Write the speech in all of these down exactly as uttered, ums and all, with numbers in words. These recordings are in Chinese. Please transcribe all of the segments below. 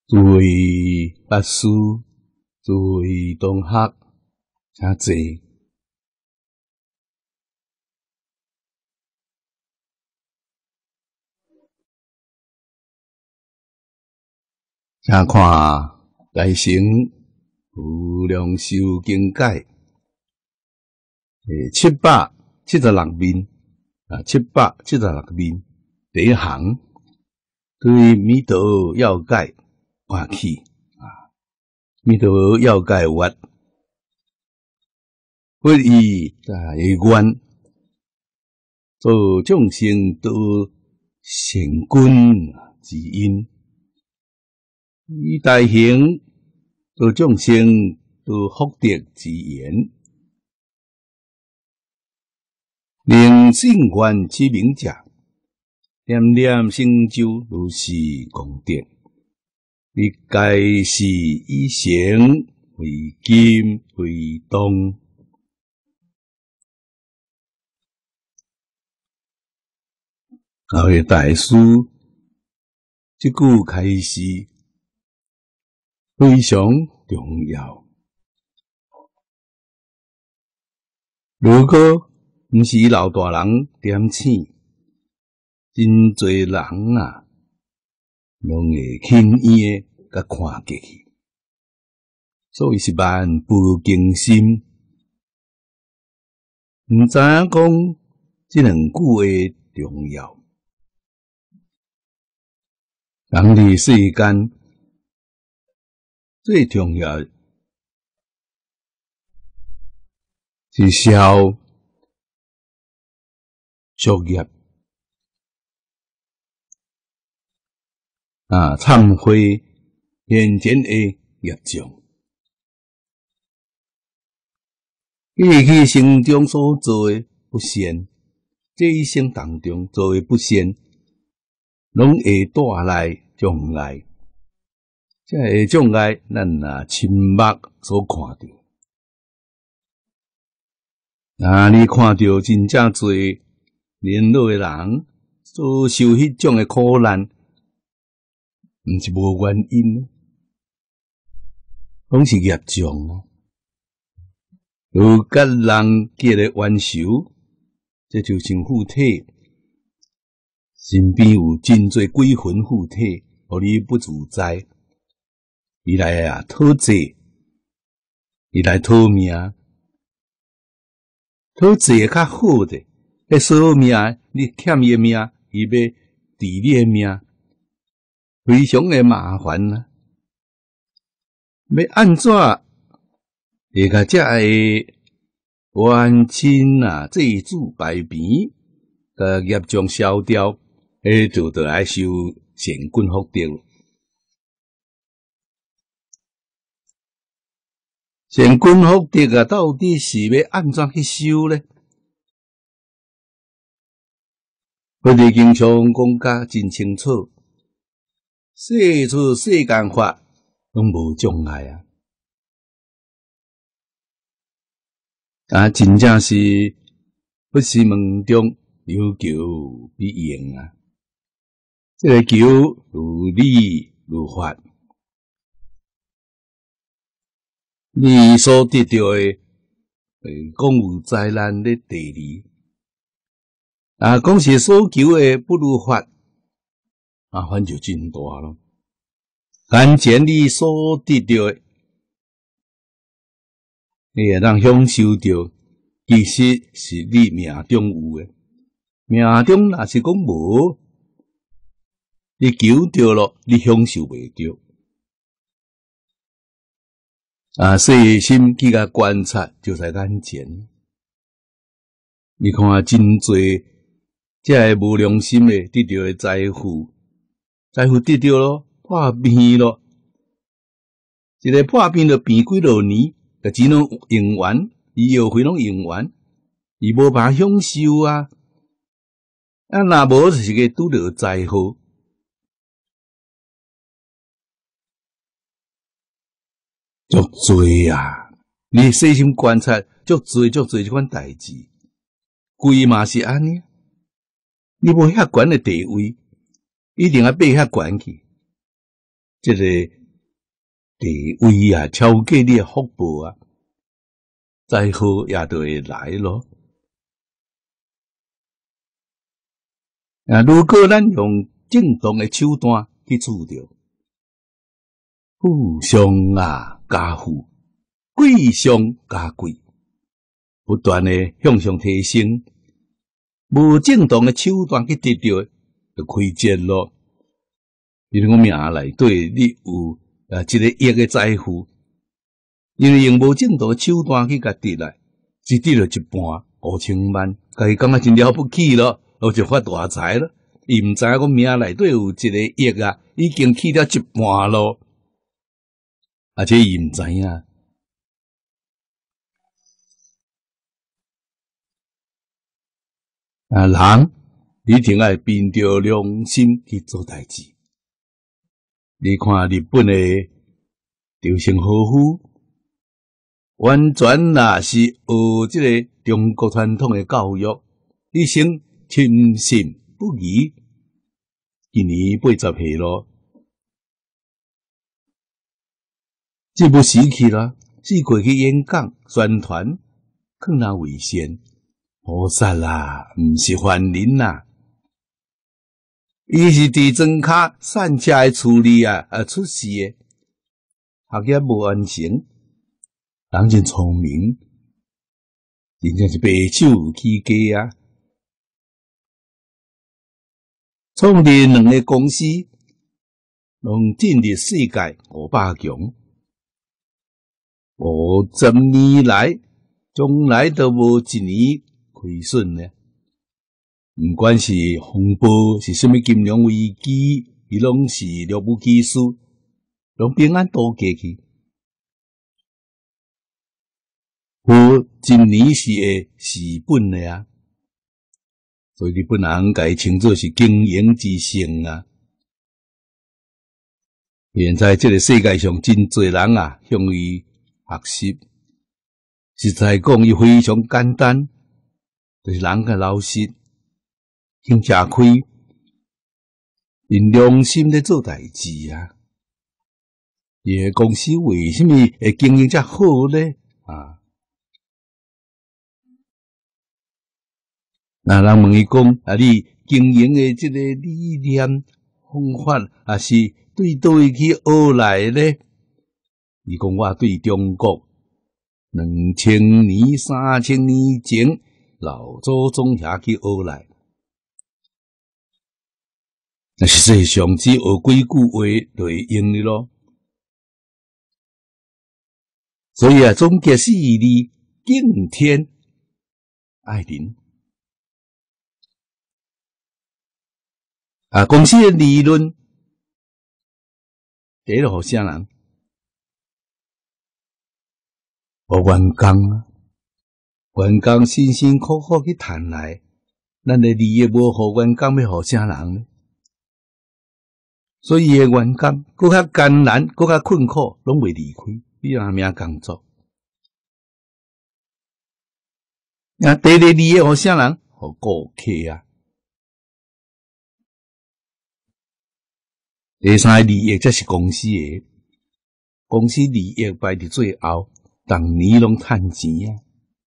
诸位法师、诸位同学，请坐。请看大乘无量寿经解，诶，七百七十六面啊，七百七十六面第一行，对弥陀要解看起啊，弥陀要解曰：不以大愿，做众生得成君之因。以大行做众生得福德之源，令圣愿之名者，念念成就如是功德。历届是以成为金为铜。各位大师，这句开示非常重要。如果不是老大人点醒，真侪人啊，拢会轻易诶甲看过去。所以是万不经心，毋知影讲这两句诶重要。人伫世间最重要是消作业啊，忏悔眼前的业障，过去生中所做的不善，这一生当中做的不善，拢会带来障碍。这个障碍，咱啊亲目所看到。啊，你看到真正侪年老的人所受迄种的苦难，毋是无原因，拢是业障啊。有甲人结个冤仇，这就像附体，身边有真侪鬼魂附体，互你不自在。伊来啊，讨债，伊来讨命，讨债较好的，迄所有命，你欠伊的命，伊要治你的命，非常的麻烦啊！要安怎会甲这个冤亲啊、债主排平，甲业障消掉，迄就得爱修善根福德。善根福德啊，到底是要安怎去修呢？佛地经常讲甲真清楚，世出世间法拢无障碍啊！啊，真正是不是门中有求必应啊！这个求如理如法。你所得到诶，讲有灾难咧第二，啊，讲是所求诶不如法，麻烦就真大咯。眼前你所得到诶，你会当享受到，其实是你命中有诶。命中若是讲无，你求到咯，你享受袂到。啊，细心去甲观察，就在眼前。你看真侪，这个无良心的得到的财富，财富得到咯，破病咯，一个破病就病几落年，个钱拢用完，医药费拢用完，伊无办法享受啊。啊，若无就是个拄着灾祸。足侪啊！你细心观察，足侪足侪这款代志，规嘛是安尼。你无遐悬的地位，一定要爬遐悬去。这个地位啊，超过你的福报啊，灾祸也就会来咯。啊，如果咱用正当的手段去处着，富上啊加富，贵上加贵，不断的向上提升。无正当的手段去得到，就亏折咯。比如讲命内底你有啊一个亿的财富，因为用无正当的手段去甲得来，只得了一半五千万，家己感觉真了不起咯，我就发大财咯。伊毋知影讲命内底有一个亿啊，已经去了一半咯，而且伊毋知影。啊，人你定爱凭着良心去做代志。你看日本的稻盛和夫，完全若是学这个中国传统的教育，一生亲信不疑。今年八十岁咯，这不死去啦，是过去演讲宣传，可能为先。菩萨啦，毋是凡人啦，伊是伫庄卡散车的处理啊，啊出事的，学业无完成，人真聪明，真正是白手起家啊！创立两个公司，拢进入世界五百强，五十年来，从来都无一年亏损呢，毋管是风暴是什么金融危机，伊拢是了不起事，拢平安度过去。有一年是会死本的啊，所以日本人甲伊称作是经营之圣啊。现在这个世界上真侪人啊，向伊学习，实在讲伊非常简单。就是人个老实，肯吃亏，用良心咧做代志啊！伊个公司为什么会经营遮好咧？啊！那人问伊讲，啊，你经营的这个理念方法，啊是对倒位去学来咧？伊讲我对中国两千年、三千年前。老祖宗遐去学来，但实际上只学几句话就会用的咯。所以啊，总结四字：敬天爱人。啊，公司的利润，第一个互啥人？互员工啊。员工辛辛苦苦去赚来，咱的利益无互员工，要互啥人呢？所以个员工搁较艰难，搁较困苦，拢袂离开，你若命工作。啊，第二利益互啥人？互顾客啊。第三个利益则是公司的，公司利益排伫最后，逐年拢趁钱啊。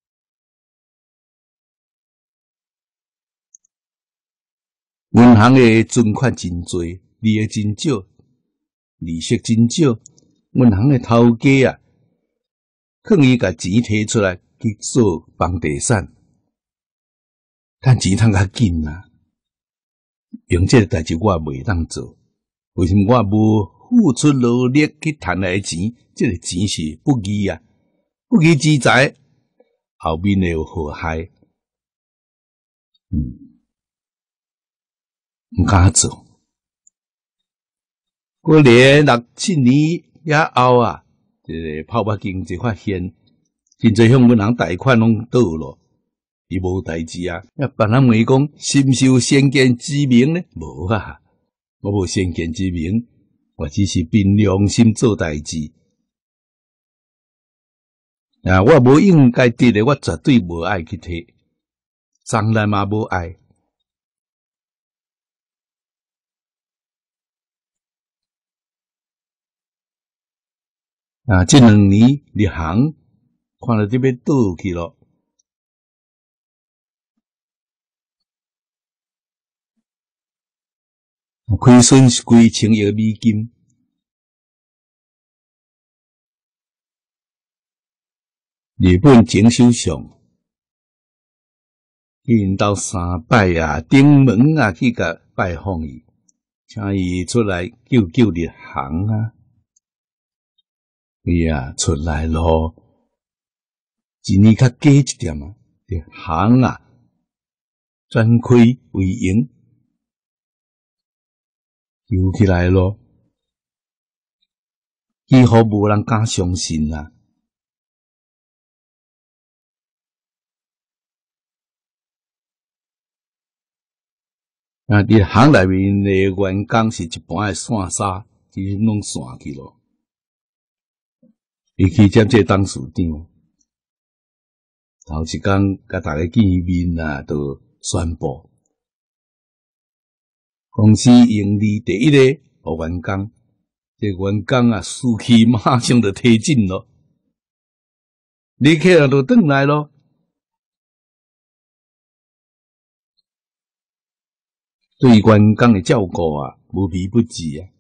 银行的存款真多，利益真少，利息真少。银行的头家啊，肯伊甲钱摕出来去做房地产，趁钱趁较紧啊。用这个代志我袂当做，为什么我无付出劳力去赚来的钱？这个钱是不义啊，不义之财，后面会有祸害。嗯。毋敢做，过年六七年以后啊，这个泡沫经济发现，真侪向银行贷款拢倒咯，伊无代志啊。啊，别人问伊讲，是毋是有先见之明呢？无啊，我无先见之明，我只是凭良心做代志。啊，我无应该得的，我绝对无爱去摕，从来嘛无爱。 啊，这两年入行，看到这边倒去了，亏损是几千亿美金。日本前首相去因兜三摆啊，登门啊去甲拜访伊，请伊出来救救日航啊。伊啊出来咯，一年较加一点啊，日航啊转亏为盈，救起来咯，几乎无人敢相信啊。啊！日航内面的员工是一般的线沙，其实拢散去咯。伊去接这董事长，头一工甲大家见面啊，就宣布公司盈利第一个互员工，这员工啊士气马上就提振咯，立刻啊就转来咯。对员工的照顾啊，无微不至啊。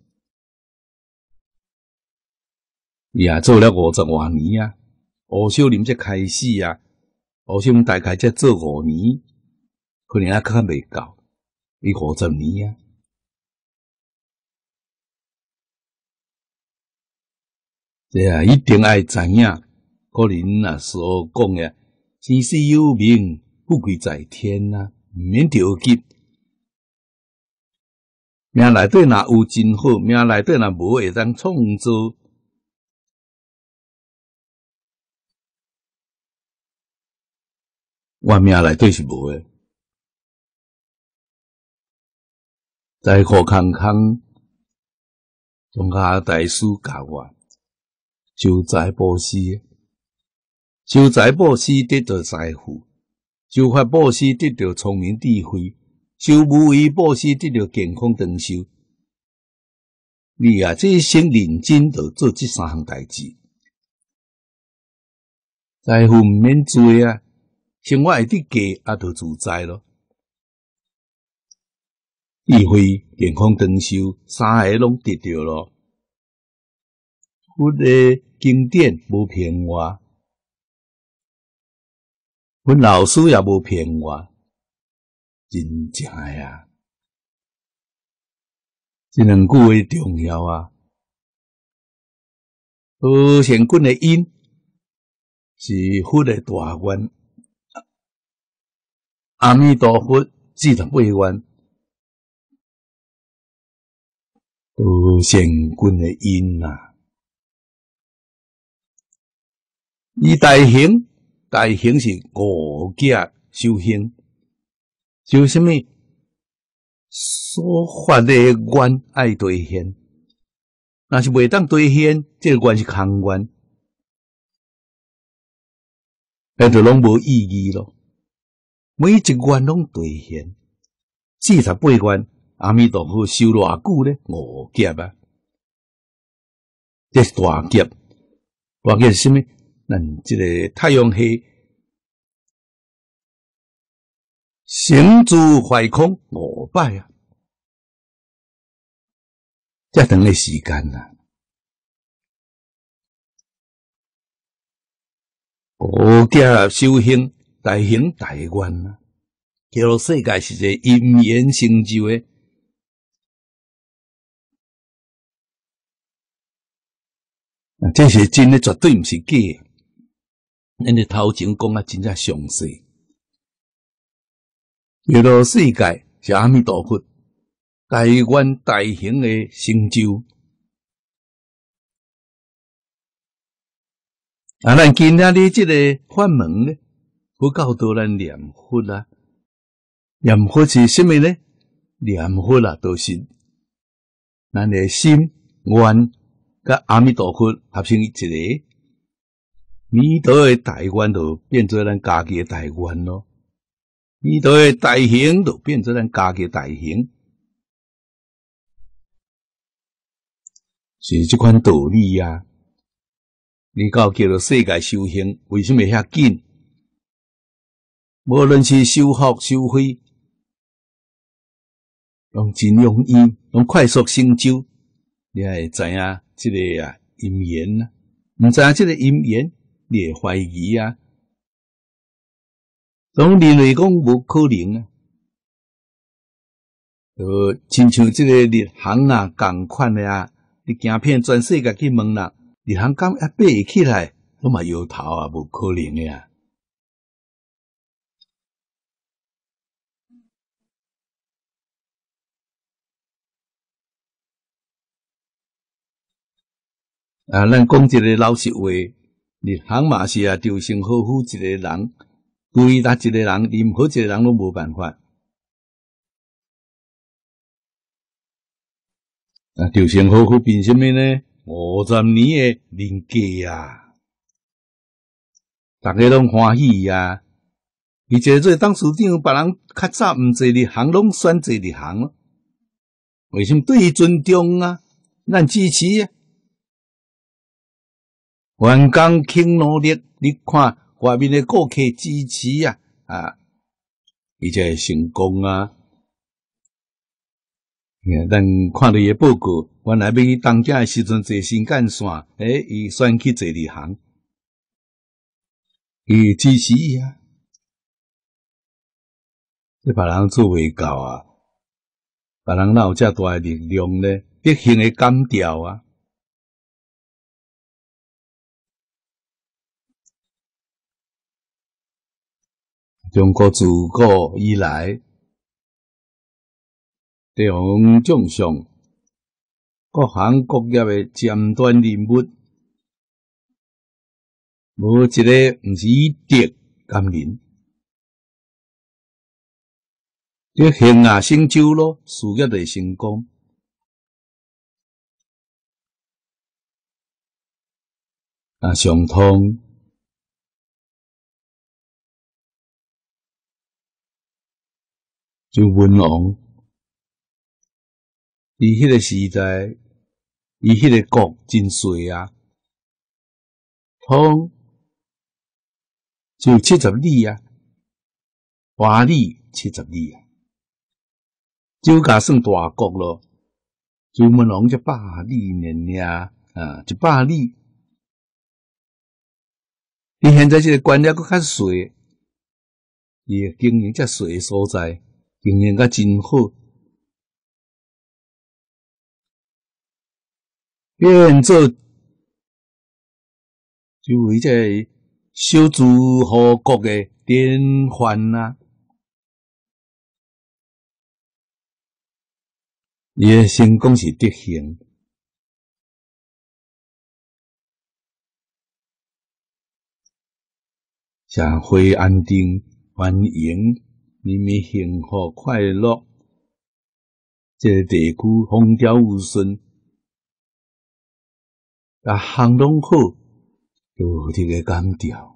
伊也做了五十多年啊，吴小林才开始啊，吴小林大概才做五年，可能还较未够，伊五十年啊。这啊，一定爱知影，个人啊所讲嘅，生死有命，富贵在天啊，毋免着急。命内底若有真好，命内底若无会当创造。我命内底是无诶，在苦空空，中下大师教我，修财布施，修财布施得到财富，修法布施得到聪明智慧。修无为布施得到健康长寿，你啊，这一生认真就做这三项代志，财富毋免多啊，生活会得加，啊，就自在咯。智慧、健康长寿，三个拢得到咯。阮的经典无骗我，阮老师也无骗我。真正诶啊！这两句话重要啊！好成君的因是佛的大愿，阿弥陀佛四十八愿，好成君的因啊！伊大行，大行是五劫修行。就什么所发的愿爱兑现，若是袂当兑现，这个愿是空愿，那就拢无意义咯。每一愿拢兑现，四十八愿，阿弥陀佛修偌久咧？五劫啊！这是大劫，大劫是什么？咱这个太阳系。行住坏空五摆啊，这长的时间啊，五劫修行大行大愿啊，叫做世界是一个因缘成就的。啊，这是真的，绝对毋是假的。咱哋头前讲啊，真正详细。叫做世界是阿弥陀佛大愿大行的成就。啊，咱今仔日这个法门呢，佛教导咱念佛啊，念佛是什么呢？念佛啊，就是咱的心愿甲阿弥陀佛合成一个，弥陀的大愿就变做咱家己的大愿咯。弥陀的大行就变做咱家己大行，是这款道理啊。 你到叫做世界修行，为什么遐紧？无论是修福修慧，用真用意，用快速成就，你会知影这个啊因缘啊，唔知影这个因缘，你会怀疑啊。总认为讲无可能啊，呃，亲像这个日航啊，共款的啊，你行遍全世界去问人，日航敢一爬起来，都嘛摇头啊，无可能的啊。啊，咱讲一个老实话，日航嘛是啊，就成好好一个人，对待一个人，任何一个人都无办法。啊，就成好好变什么呢？五十年的人家啊，大家拢欢喜啊。而且做董事长，别人较早毋做日航，拢选做日航咯。为什么对伊尊重啊？咱支持啊。员工勤努力，你看外面的顾客支持啊，啊，伊才会成功啊。咱看到伊的报告，原来要去东京的时阵坐新干线，诶，伊选去坐日航，伊支持伊啊。这别人做袂到啊，别人哪有遮大的力量呢？德行的感调啊。中国自古以来，地方将相，各行各业的尖端人物，无一个毋是以德感人。德行啊，成就咯，事业就成功。啊，相通。就文王，伊迄个时代，伊迄个国真衰啊，通就七十里啊，华里七十里啊，就甲算大国咯。就文王才百里年呀，啊，一百里。你现在这个官僚搁较衰，伊的经营遮衰的所在。经营甲真好，变做就为这小诸侯国的典范啊！伊的成功是德行，社会安定繁荣。人民幸福快乐，这个地区风调雨顺，啊，行拢好，就有这个感调。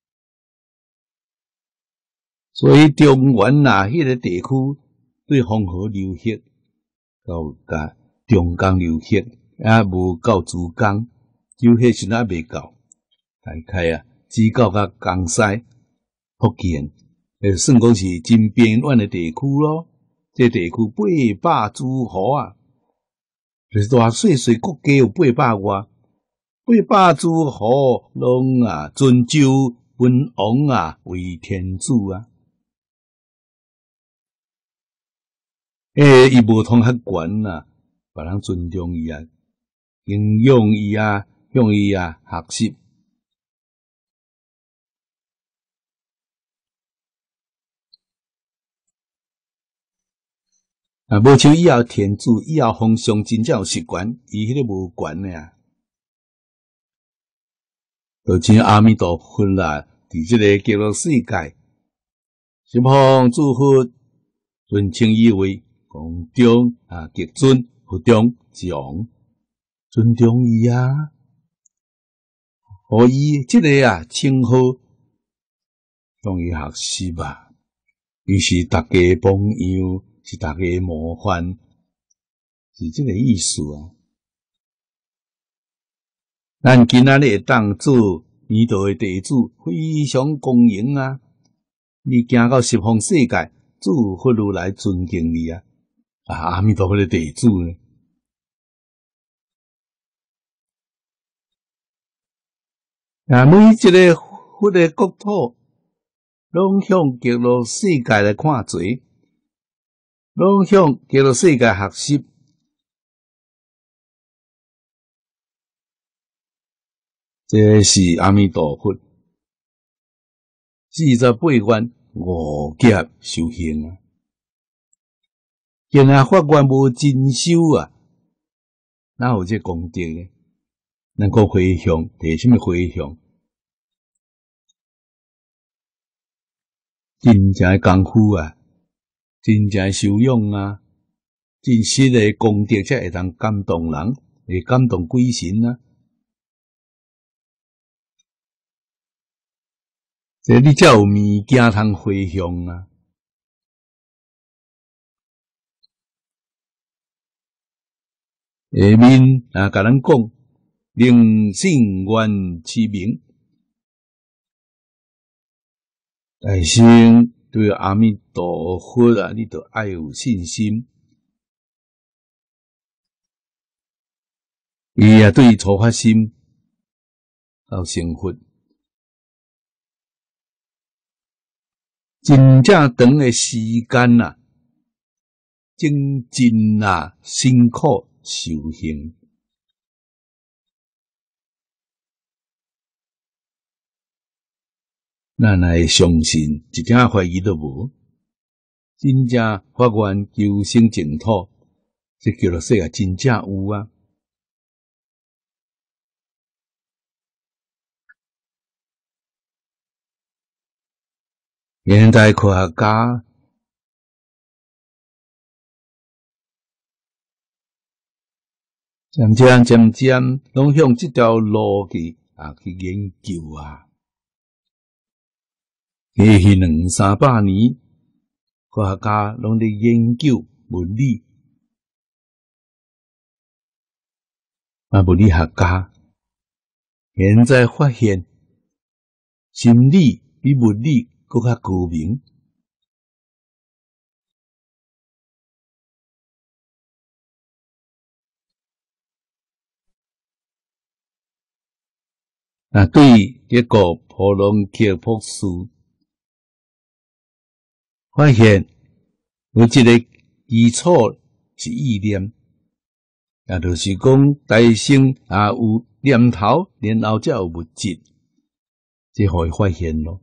所以中原啊，迄、那个地区对黄河流域到甲中江流域也无到珠江，就迄时阵也未到，大概啊，只到甲江西、福建。诶，算讲是真边远的地区咯。这地区八百诸侯啊，就是大细细国家有八百外，八百诸侯拢啊尊就文王啊为天主啊。诶，伊无通较悬啊，别人尊重伊啊，敬仰伊啊，向伊啊学习。啊，无像以后天主以后皇上真正有实权，伊迄个无权的啊。就像阿弥陀佛啦，伫即个极乐世界，十方诸佛尊称伊为公中啊极尊，佛中之王，尊重伊啊，互伊即个啊称号，向伊学习吧。伊是大家榜样。是大家模范，是这个意思啊。 咱今仔日会当做弥陀的弟子，非常光荣啊！你行到十方世界，诸佛如来尊敬你啊！啊，阿弥陀佛的弟子呢？啊，每一个佛的国土，拢向极乐世界来看做，拢向极乐世界学习。这是阿弥陀佛四十八愿五劫修行啊！今仔法愿无真修啊，哪有这功德呢？能够回向，提什么回向？真正的功夫啊，真正的修养啊，真实的功德才会当感动人，会感动鬼神啊！这你才有物件通回向啊！下面啊，甲咱讲灵性愿持名，大圣对阿弥陀佛啊，你着爱有信心。伊也对初发心到成佛，真正长的时间啊，精进啊，辛苦修行。咱来相信，一点怀疑都无。真正发愿求生净土，这叫做世界真正有啊！现代科学家渐渐渐渐拢向这条路去啊去研究啊。过去两三百年，科学家拢在研究物理，啊，物理学家现在发现，心理比物理更较高明。啊，对这个普隆克博士发现有一个基础是意念，也就是讲大圣啊有念头，然后才有物质，这可以发现咯。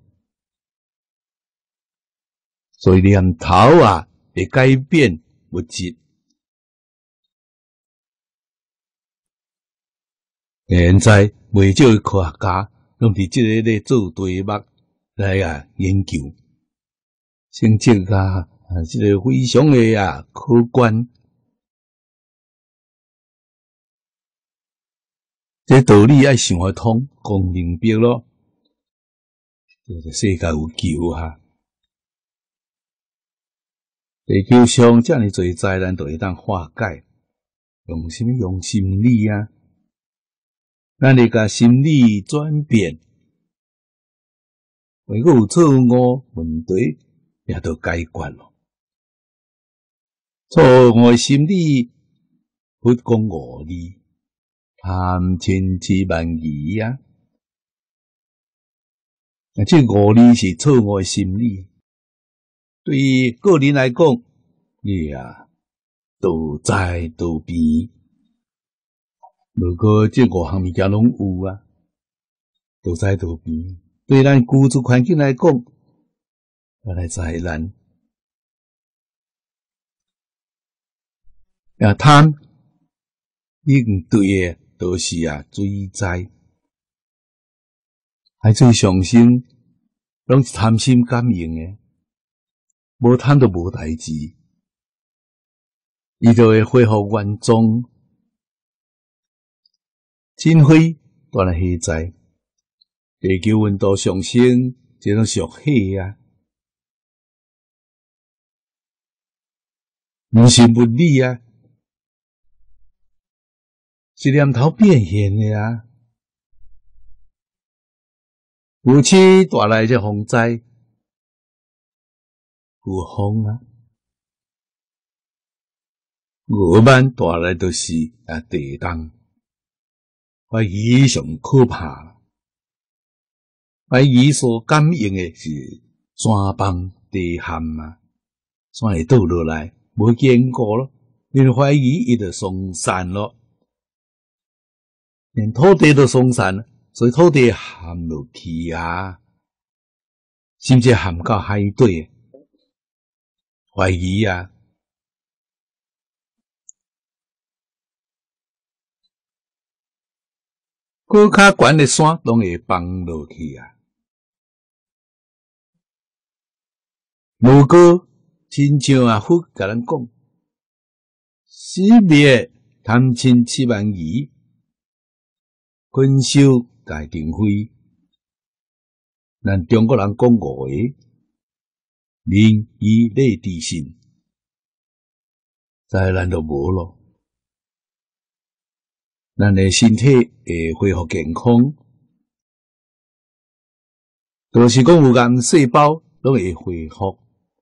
所以念头啊会改变物质。现在未少科学家拢伫即个咧做题目来啊研究，成绩啊啊，即、这个非常的啊可观。这道理爱想得通，讲明白咯。这个世界有救啊！地球上遮尔侪灾难都会当化解，用什么？用心理啊！咱来甲心理转变，如果有错误问题，也都解决咯。错误心理不讲五字，贪嗔痴慢疑啊！啊，这五字是错误心理。对于个人来讲，你啊，多灾多变。如果这五项物件拢有啊，多灾多变。对咱居住环境来讲，带来灾难。啊，贪应对的都是啊水灾，海水上升，拢是贪心感应的。无贪都无代志，伊就会恢复原状。真火当然火灾，地球温度上升，这种属火啊，毋是物理啊，是念头变现的啊。 有起带来这风灾，有风啊。五万带来就是啊地动，怀疑上可怕。怀疑所感应的是山崩地陷啊，山会倒落来，无见过咯。因为怀疑伊就松散咯，连土地都松散，所以土地陷落去啊，甚至陷到海底。怀疑啊。搁较悬的山拢会崩落去啊！如果亲像啊佛甲咱讲，死灭贪嗔痴慢疑，均修界定非。咱中国人讲五个：民以礼智信，再咱就无咯。咱的身体会恢复健康，就是讲有癌细胞拢会恢复。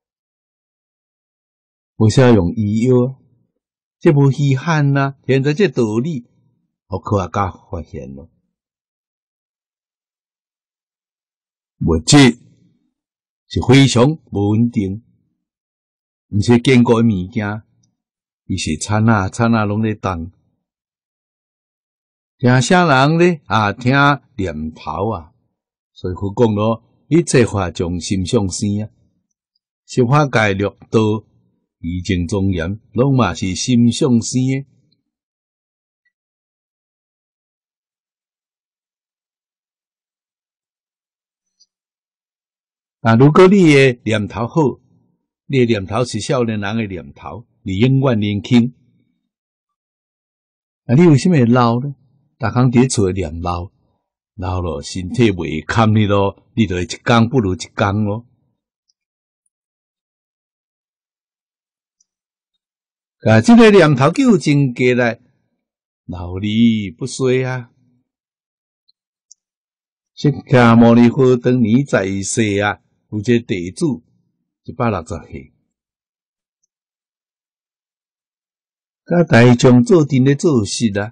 为啥用医药？这无稀罕啊！现在这道理，互科学家发现了。物质是非常无稳定，毋是坚固的物件，伊是铲啊铲啊拢咧动。听啥人咧啊？听念头啊！所以佛讲咯，一切法从心上生啊。十法界六道、义正庄严，拢嘛是心上生的。啊，如果你的念头好，你的念头是少年人的念头，你永远年轻。啊，你为什么会老呢？逐工伫厝念老，老了身体袂堪你咯，你就会一天不如一天咯。啊，这个念头纠正过来，老离不衰啊！释迦牟尼佛当年在世啊，有一个弟子一百六十岁，甲大众做阵咧做事啊。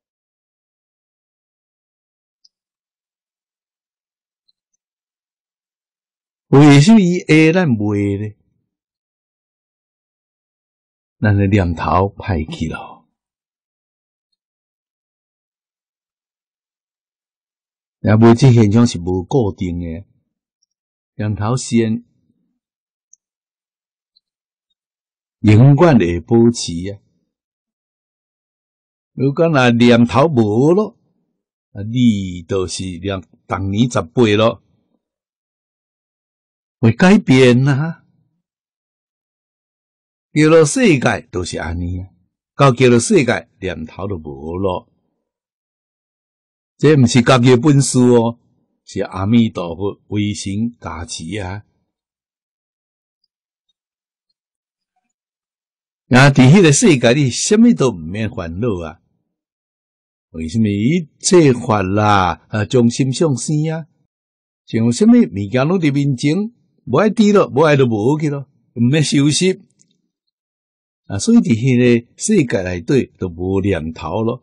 为什么伊下咱袂呢？咱的念头歹去咯。也无这现象是无固定的，念头先永远会保持啊。如果若念头无咯，啊，你就是念当年十倍咯。会改变啊！叫做世界都是安尼啊，到叫做世界念头都无咯。这毋是家己的本事哦，是阿弥陀佛威神加持啊！啊，伫迄个世界里，什么都毋免烦恼啊！为什么一切法啦啊，从心上生啊？像什么物件拢伫面前。无爱滴咯，无爱就无去咯，毋免收拾啊！所以伫迄个世界内底都无念头咯。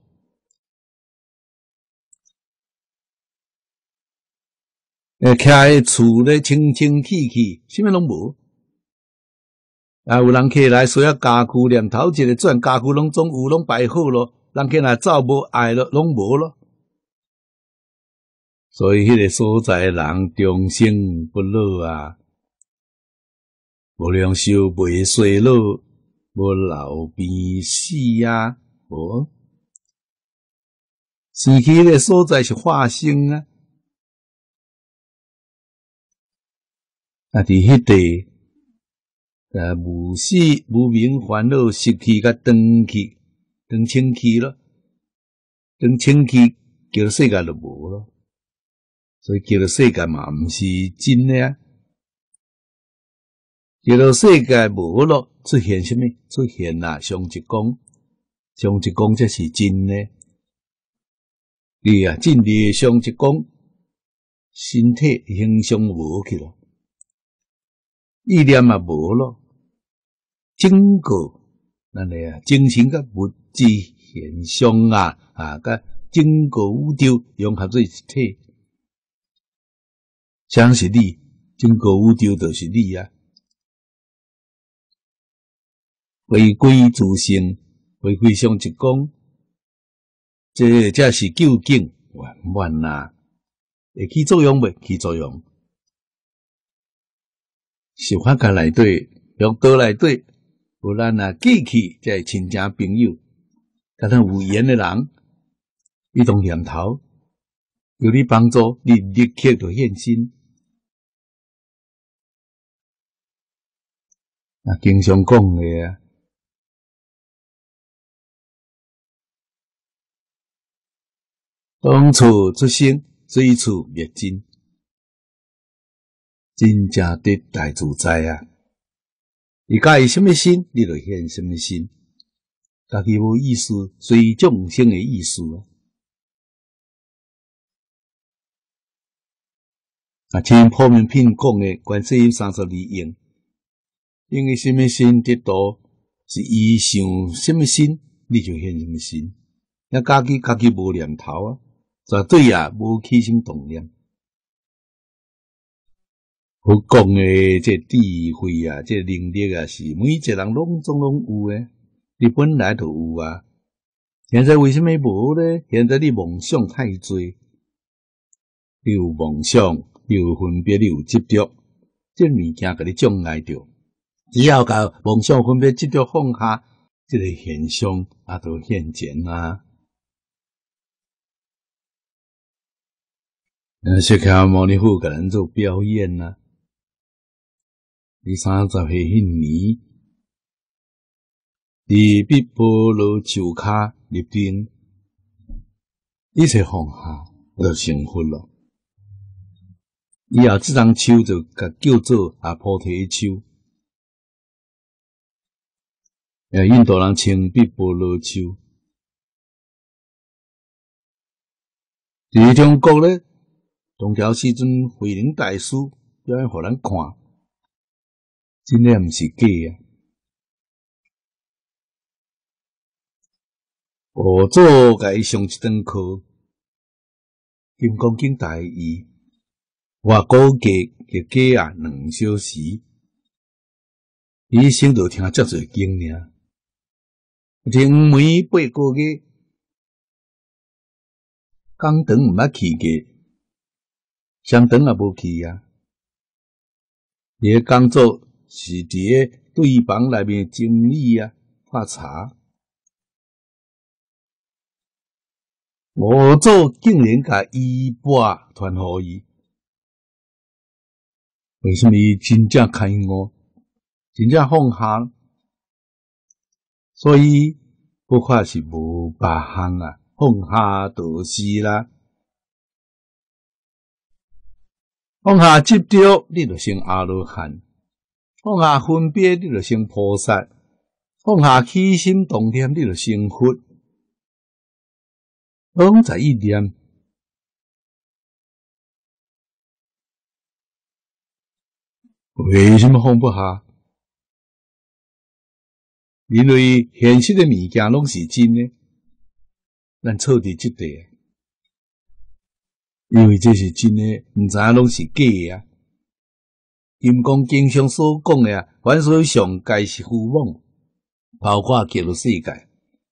诶，徛喺厝咧清清气气，啥物拢无。啊，有人起来需要家具念头一个转，家具拢总有，拢摆好咯。人起来走无爱咯，拢无咯。所以迄个所在人终生不老啊！无良寿袂衰老，无老病死啊！无，死去的所在是化生啊！啊，伫迄地，啊，无死无明烦恼失去甲断去，断清去咯，断清去，叫世界就无咯。所以叫做世界嘛，毋是真的啊！叫做世界无咯，出现什么？出现啦，上一讲，上一讲这是真的。你啊，真理上一讲， 身体形象无去咯，意念也无咯，整个咱个啊精神甲物质现象啊啊，甲整个宇宙融合做一体，啥是你？整个宇宙就是你啊！回归自性，回归上一讲，这才是究竟圆满呐！会起作用未？起作用。是法界内底，六道内底，有咱啊记起这亲戚朋友，甲咱有缘的人，一动念头，有你帮助，你立刻就现身。啊，经常讲的啊。当处出生，水处灭尽，真正得大自在啊！你家己什么心，你就现什么心。家己无意思，随众生的意思啊！啊，像破面品讲的，观世音三十二应，因为什么心得到，是伊想什么心，你就现什么心。那家己家己无念头啊！绝对啊，无起心动念。佛讲诶，这智慧啊，这能力啊，是每一个人拢总拢有诶，你本来就有啊。现在为什么无呢？现在你梦想太多，你有梦想，你有分别，你有执着，这物件甲你障碍着。只要甲梦想、分别、执着放下，这个现象啊，就现前啊。呃，释迦牟尼佛甲咱做表演啊。第三十岁迄年，伫碧波罗树骹入定，一切放下就成佛了。以后这张树就甲叫做啊菩提树，呃，印度人称碧波罗树。伫中国咧，唐朝时阵慧能大师表演互咱看。真诶毋是假啊！我做甲伊上一堂课，《金刚经》大义，我估计个假啊两小时，伊先就听遮侪经尔，听每八个月，讲长毋捌去过，上长也无去啊。伊个工作是伫个对房内面整理啊、发茶。我做竟然甲衣钵传互伊，为什么伊真正开悟，真正放下？所以佛法是无别项啊，放下就是啦。放下执着，你就成阿罗汉；放下分别，你就成菩萨；放下起心动念，你就成佛。拢在一念，为什么放不下？因为现实的物件拢是真的，咱错伫即地，因为这是真的，毋知影拢是假啊。金刚经上所讲的啊，凡所有上界是虚妄，包括极乐世界。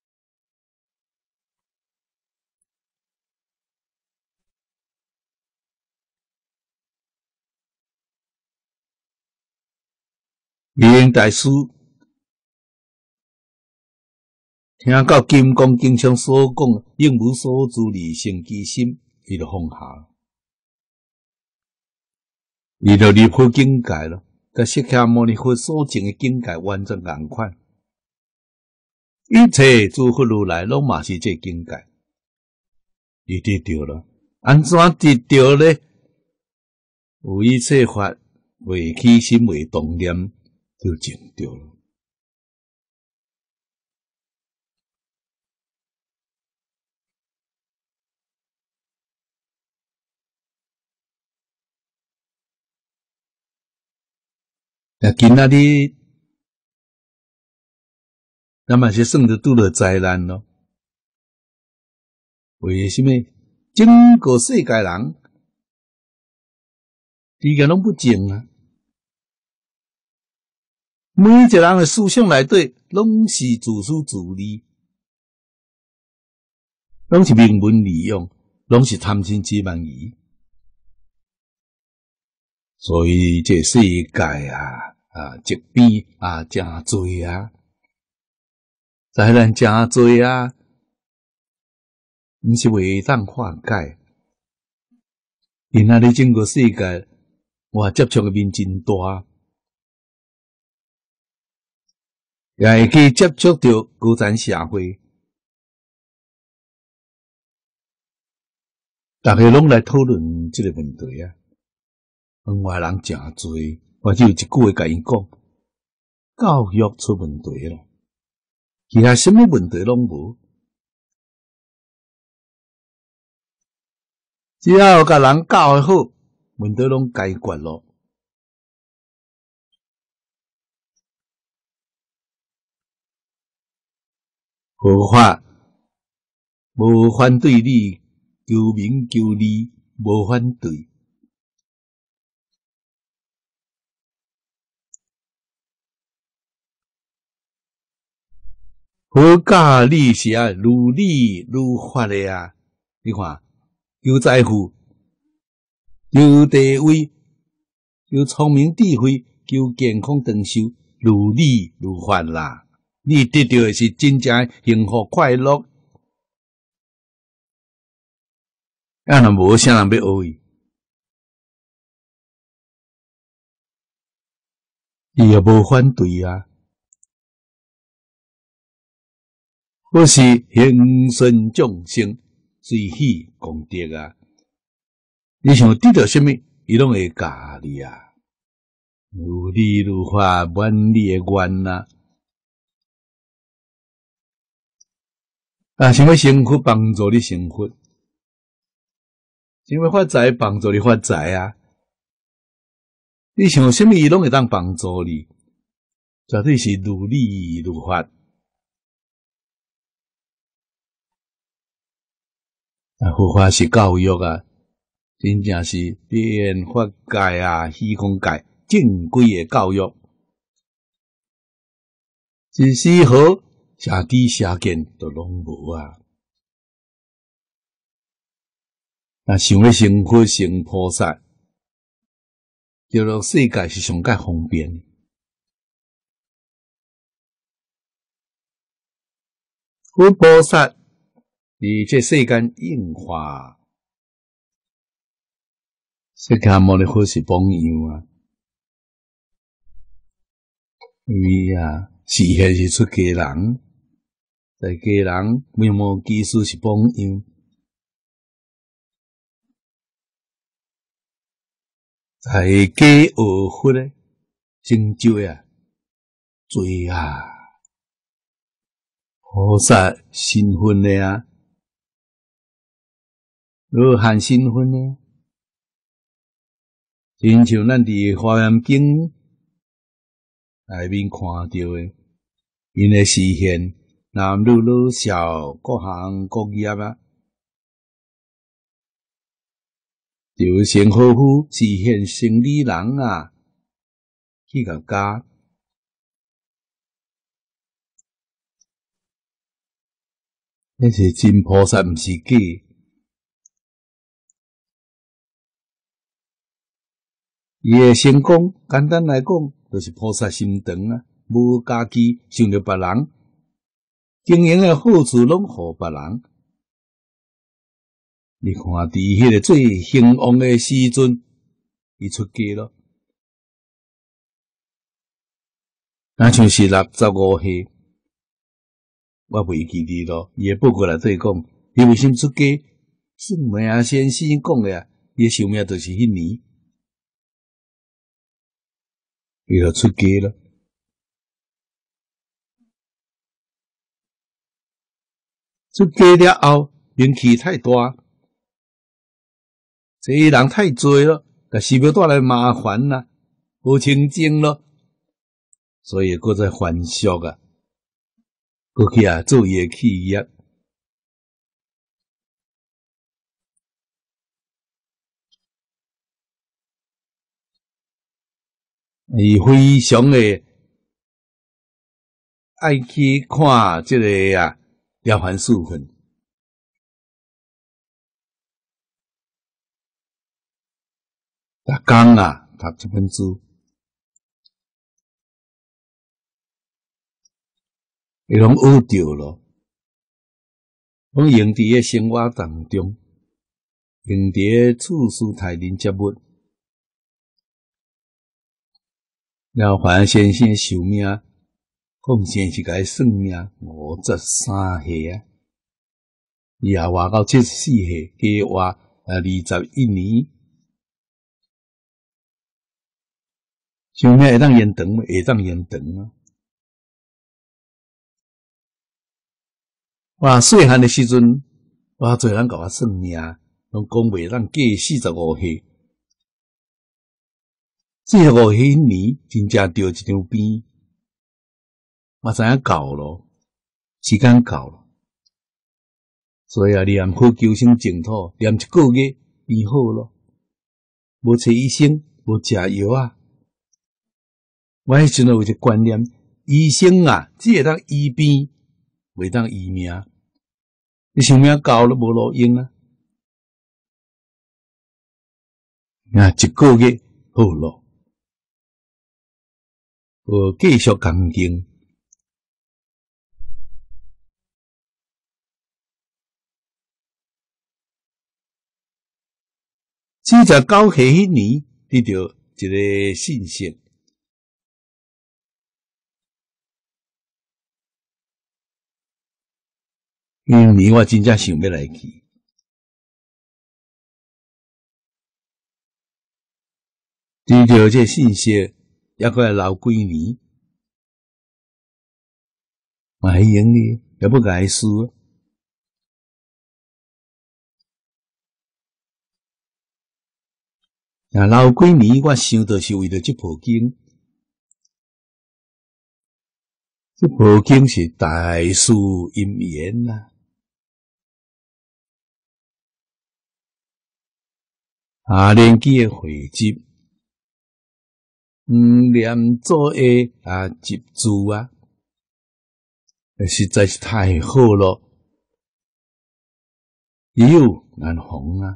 圆明大师听到《金刚经》上所讲，应无所住而生其心，伊就放下，伊就离开境界了。甲释迦牟尼佛所证的境界完全同款，一切诸佛如来拢嘛是这境界，伊得到了。安怎得到呢？有一切法未起心未动念，就证到了。 啊，今仔日咱嘛是算着拄着灾难咯。为什么？整个世界人，伊个拢不正啊！每一个人的思想内底，拢是自私自利，拢是名闻利养，拢是贪嗔痴慢疑。所以这世界啊，啊疾病啊，真多啊，灾难真多啊，毋是袂当化解。今仔日整个世界，我接触的面真大。也会去接触到高层社会，大家拢来讨论这个问题啊。门外人真多，我只有一句话甲因讲：教育出问题了，其他什么问题拢无。只要甲人教得好，问题拢解决咯。无法，无反对你，求名求利，无反对。好教你是啊，如理如法的啊。你看，求财富，求地位，求聪明智慧，求健康长寿，如理如法啦。你得到的是真正幸福快乐，啊，若无啥人要学伊，伊也无反对啊。我是行顺众生，随喜功德啊。你想得到什么，伊拢会教你啊。如理如法，满你的愿啊。啊，想要成佛，帮助你成佛；想要发财，帮助你发财啊！你想什么，伊拢会当帮助你，绝对是如理如法。啊，佛法是教育啊，真正是变法界啊、虚空界正规的教育，是丝毫社知社见都拢无啊！啊，想要成佛成菩萨，叫做世界是上界方便。佛菩萨伫这世间应化，释迦牟尼佛是榜样啊！因为啊，示现是出家人，在家人名无技术是榜样，在家学佛咧，成就啊，多啊！菩萨身份的啊，罗汉身份呢，亲像咱伫华严经内面看到的，因的示现，男女老少各行各业啊，就先好好示现生理人啊，去甲教。那是真菩萨，毋是假。伊诶成功，简单来讲，就是菩萨心肠啊，无家己想着别人，经营诶好处拢互别人。你看，伫迄个最兴旺诶时阵，伊出家咯，那像是六十五岁。我袂记得咯，伊诶报告内底讲，伊为什么出家？算命先生讲诶啊，伊诶寿命就是迄年，伊就出家咯。出家了后，名气太大，这人太多了，甲寺庙带来麻烦啦，无清净咯， 所以搁再还俗啊，过去啊做伊诶企业。伊非常诶爱去看即个啊了凡四训，逐工啊读这本书，伊拢学着咯，拢用伫诶生活当中，用伫处事待人接物。了凡先生寿命，讲先是甲伊算命五十三岁啊，伊也活到七十四岁，加活啊二十一年。寿命会当延长，会当延长啊！我细汉诶时阵，偌侪人甲我算命，拢讲袂当过四十五岁。四十五岁年，真正着一张边，我知影到咯，时间到了，所以啊，念好求生净土，念一个月医好咯，无找医生，无食药啊。我迄阵有一个观念，医生啊，只会当医病，袂当医命。你寿命到了无路用啊！啊，一个月好咯。我继续恭敬，四十九岁迄年得到一个信息，迄年我真正想要来去，得到这信息。抑过来留几年，嘛迄用哩，也不甲伊输。啊，留几年，我想到是为着这部经，这部经是大事因缘呐。啊，年纪诶汇集。嗯，念做诶啊，集注啊，实在是太好咯，有难逢啊！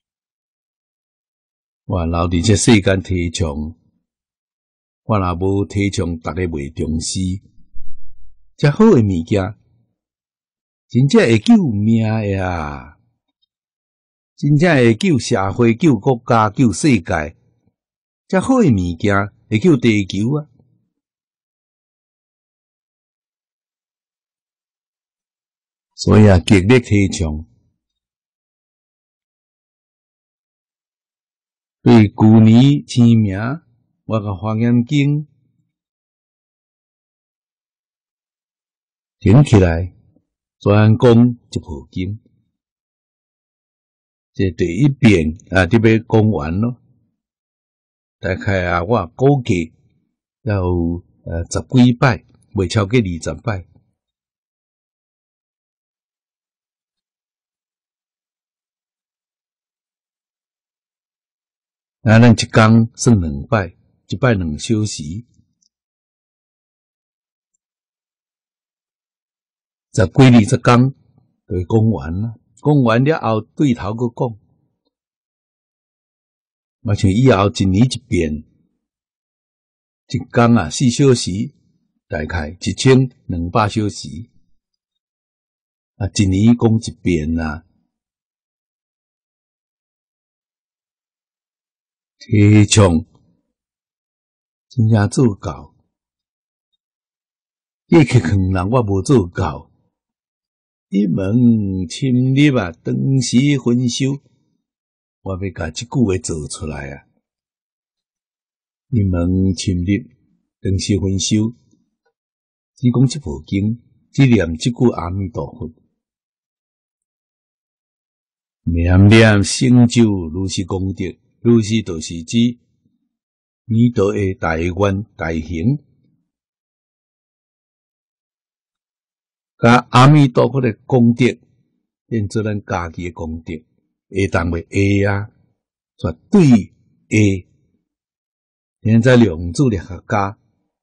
我留伫这世间提倡，我若无提倡，逐个袂重视。遮好诶物件，真正会救命诶啊！真正会救社会、救国家、救世界。遮好诶物件会救地球啊！所以啊，极力提倡。对旧年清明，我甲华严经停起来，专讲这部经。这第一遍啊，得要讲完咯。大概啊，我估计要有呃十几摆，袂超过二十摆。啊，咱一工算两摆，一摆两小时，十几二十工就会讲完啦。讲完了后，对头搁讲。我像以后一年一遍，一工啊四小时，大概一千两百小时。啊，一年讲一遍啊，提倡真正做到。过去可能我无做到，一门深入啊，当时分修。我要甲即句话做出来啊！一门深入，当时分修，只讲即部经，只念即句阿弥陀佛，念念成就如是功德，如是就是指弥陀的大愿大行， 甲阿弥陀佛的功德变做咱家己的功德，会当袂会啊？绝对会。现在量子力学家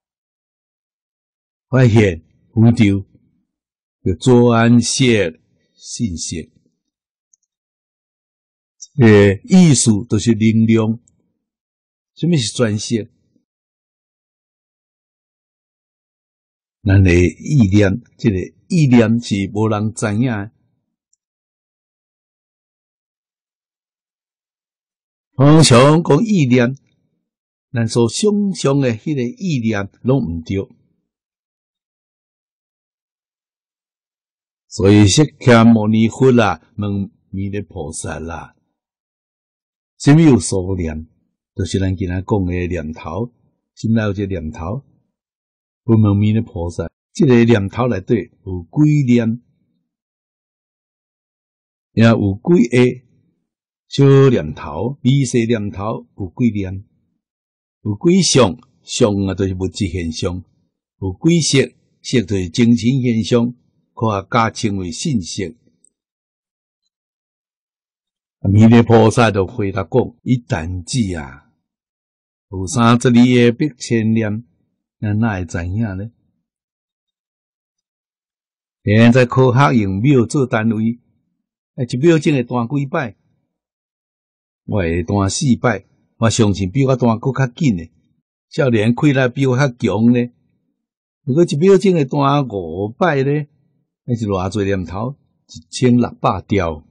发现宇宙有转写信息，诶，意思就是能量。什么是转写？咱的意念，这个意念是无人知影的。通常讲意念，咱所想象的迄个意念拢毋对，所以释迦牟尼佛啦，问弥勒菩萨啦，什么有所念？就是咱今仔讲的念头，心内有一个念头。问问弥勒菩萨，这个念头内底有几念？也有几个小念头、微细念头有几念？有几相？相啊，就是物质现象；有几色？色就是精神现象，可加称为信息。弥勒菩萨就回答讲：一旦知啊。有三十二个百千念，咱哪会知影呢？现在科学用秒做单位，一秒钟会弹几摆？我会弹四摆，我相信比我弹搁较紧的，少年气力比我较强呢。如果一秒钟会弹五摆呢，那是偌侪念头？一千六百条。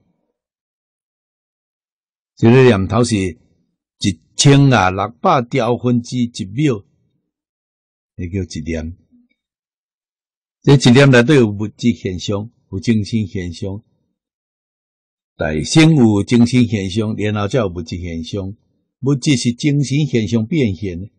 这个念头是一千啊六百条分之一秒，那叫一念。这一念内底有物质现象，有精神现象。但先有精神现象，然后才有物质现象。物质是精神现象变现的，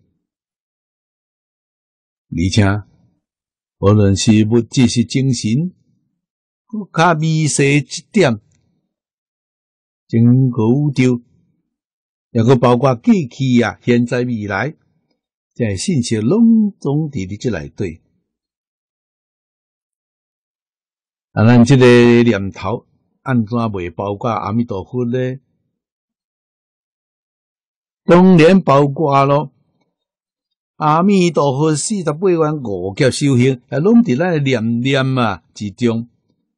而且无论是物质是精神，搁较微细一点，整个宇宙。也个包括过去啊、现在、未来，这些信息拢总伫伫这内底。啊，咱这个念头按怎未包括阿弥陀佛呢？当然包括咯。阿弥陀佛四十八愿五劫修行，也拢伫咱的念念啊之中。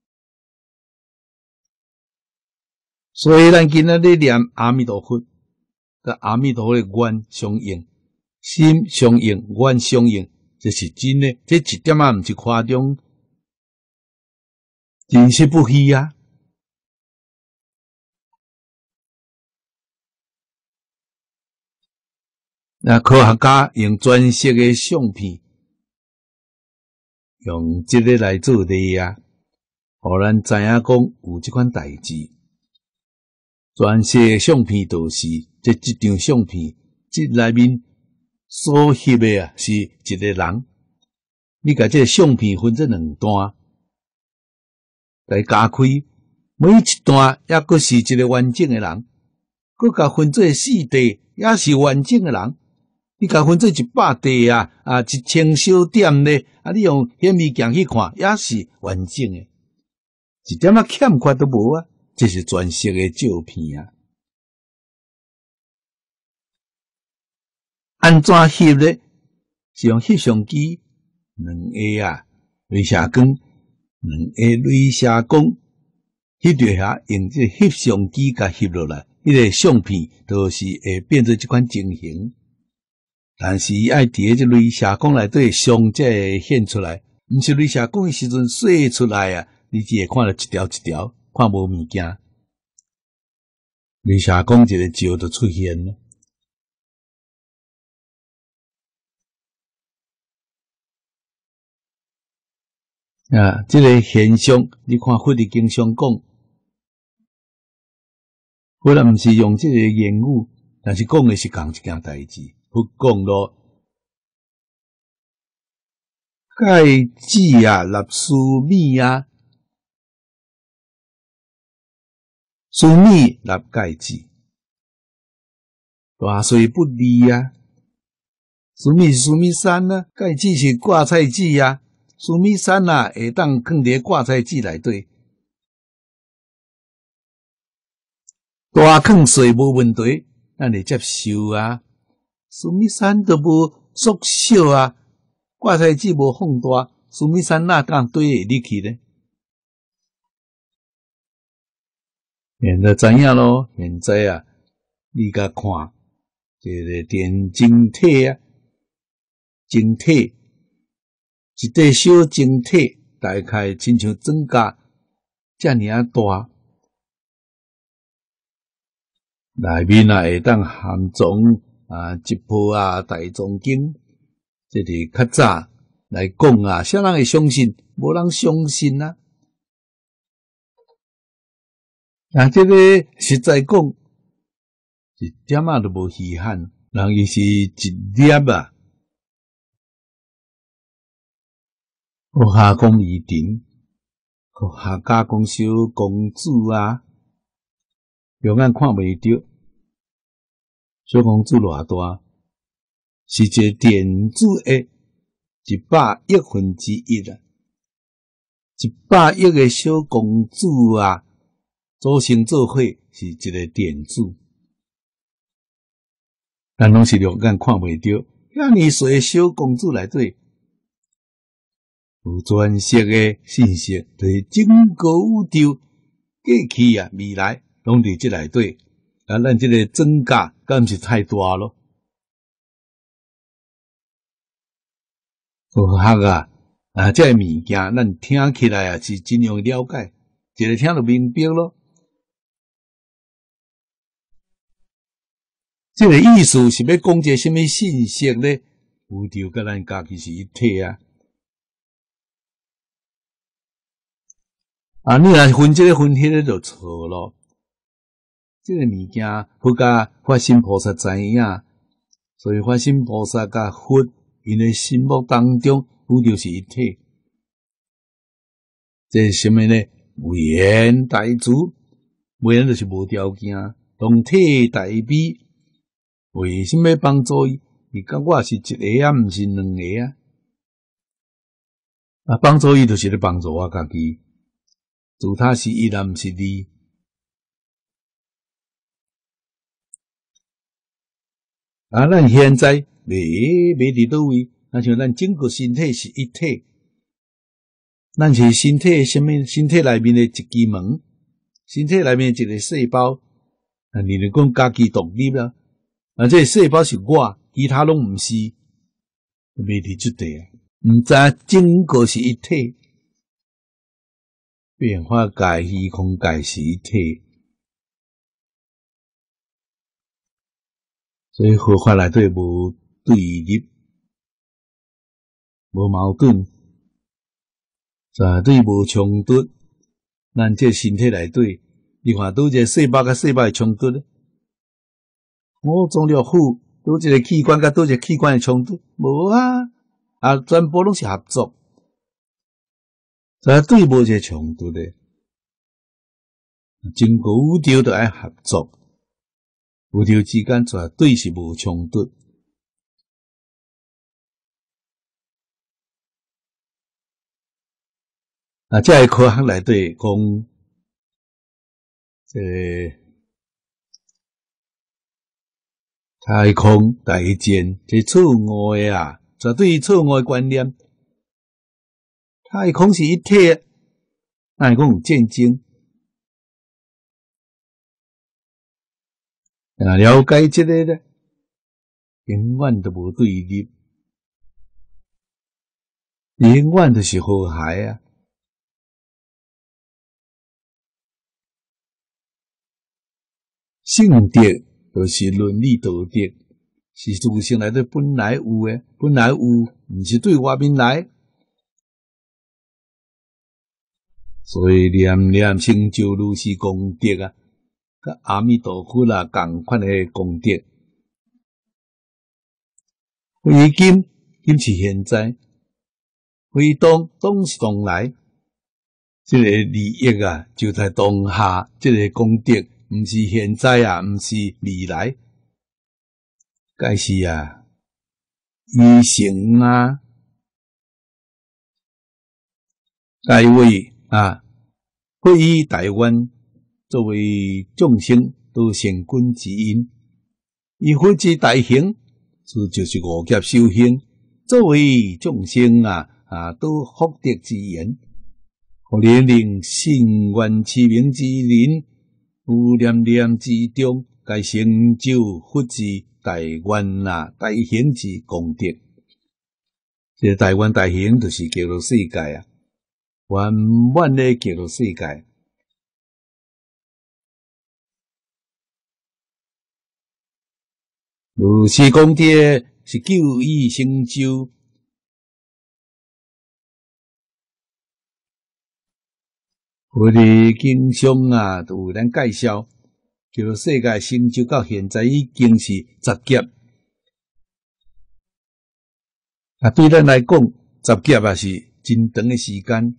所以咱今仔日念阿弥陀佛。甲阿弥陀佛的愿相应，心相应，愿相应，这是真的，这一点啊毋是夸张，真实不虚啊！那科学家用全息的相片，用这个来做例啊，互咱知影讲有这款代志。全息的相片就是。这一张相片，这内面所翕的啊，是一个人。你甲这个相片分做两段，来加开，每一段也阁是一个完整的人，阁甲分做四地，也是完整的人。你甲分做一百地啊，啊一千小点呢，啊你用显微镜去看，也是完整的，一点仔欠缺都无啊。这是全息的照片啊。安怎翕呢？是用翕相机，两个啊，镭射光，两个镭射光，翕着遐用这翕相机甲翕落来，迄、那个相片都是会变做这款情形。但是爱伫这镭射光内底相才会显出来，毋是镭射光的时阵射出来啊，你只会看到一条一条，看无物件。镭射光一个照就出现了。啊，这个现象，你看佛伫经常讲，佛然毋是用这个言语，但是讲的是同一件代志。佛讲咯，盖子啊，立须米啊，须米立盖子，大水不离啊。须米是须米山啊，盖子是挂菜籽啊。 须弥山啊，会当放伫挂菜子内底，大放水无问题，咱会接受啊。须弥山都无缩小啊，挂菜子无放大，须弥山哪敢对会入去呢？现在知影咯，现在啊，你甲看这个电晶体啊，晶体。一块小晶体大概亲像增加遮尔啊大，内面啊会当含藏啊一波啊大藏经，这是较早来讲啊，啥人会相信？无人相信啊！啊，这个实在讲，一点仔都无稀罕，人伊是一粒啊。学下讲伊定，学下加讲小公主啊，用眼看袂着。小公主偌大，是一个电子的一百亿分之一啊！一百亿个小公主啊，组成做伙是一个电子，咱拢是用眼看袂着。遐尼细个小公主内底。有全息的信息，就是整个宇宙过去啊、未来，拢伫即内底。啊，咱即个增加，敢毋是太大咯？科学啊，啊，这个物件，咱听起来啊是真容易了解，一个听就明白咯。这个意思是要讲一个什么信息呢？宇宙甲咱家己是一体啊。啊，你若分这个分迄个就错咯。这个物件佛甲法身菩萨知影，所以法身菩萨甲佛因的心目当中，宇宙是一体。这是什么呢？微言大智，微言就是无条件，同体大悲。为什么帮助伊？伊甲我是一个啊，毋是两个啊。啊，帮助伊就是咧帮助我家己。自他是一，而毋是二。啊，咱现在袂袂伫倒位，那像咱整个身体是一体，咱是身体什么？身体内面的一支门，身体内面一个细胞，啊，你能讲家己独立啦？啊，这个细胞是我，其他拢毋是，袂伫即地啊，毋知整个是一体。变化界、虚空界是一体，所以佛法内底无对立，无矛盾，绝对无冲突。咱这身体内底，你看拄一个细胞甲细胞会冲突咧？我中了虎，拄一个器官甲拄一个器官会冲突？无啊，啊，全部拢是合作，绝对无一个冲突咧。整个宇宙都爱合作，宇宙之间绝对是无冲突。啊，这个科学内底讲，这个太空大战，这错误的啊，绝对错误的观念。太空是一体的，哪会讲有战争？啊，了解这个咧，永远都无对立，永远都是和谐啊。性德就是伦理道德，是自性内底本来有诶，本来有，毋是对外面来。所以念念成就如是功德啊！甲阿弥陀佛啦，共款诶功德。非今，今是现在；非当，当是当来。这个利益啊，就在当下。这个功德，毋是现在啊，毋是未来，该是啊，已成啊。 该为啊，会以台湾作为众生都成根之因，以佛之大行，这就是五劫修行，作为众生啊啊都福德之源，互怜令信愿持名之人，有念念之中，该成就佛之大愿啊大行之功德。这大愿大行就是极乐世界啊，圆满的极乐世界。如是功德是救义成就，佛的经上啊都有咱介绍，极乐世界成就到现在已经是十劫。啊，对咱来讲，十劫也是真长的时间。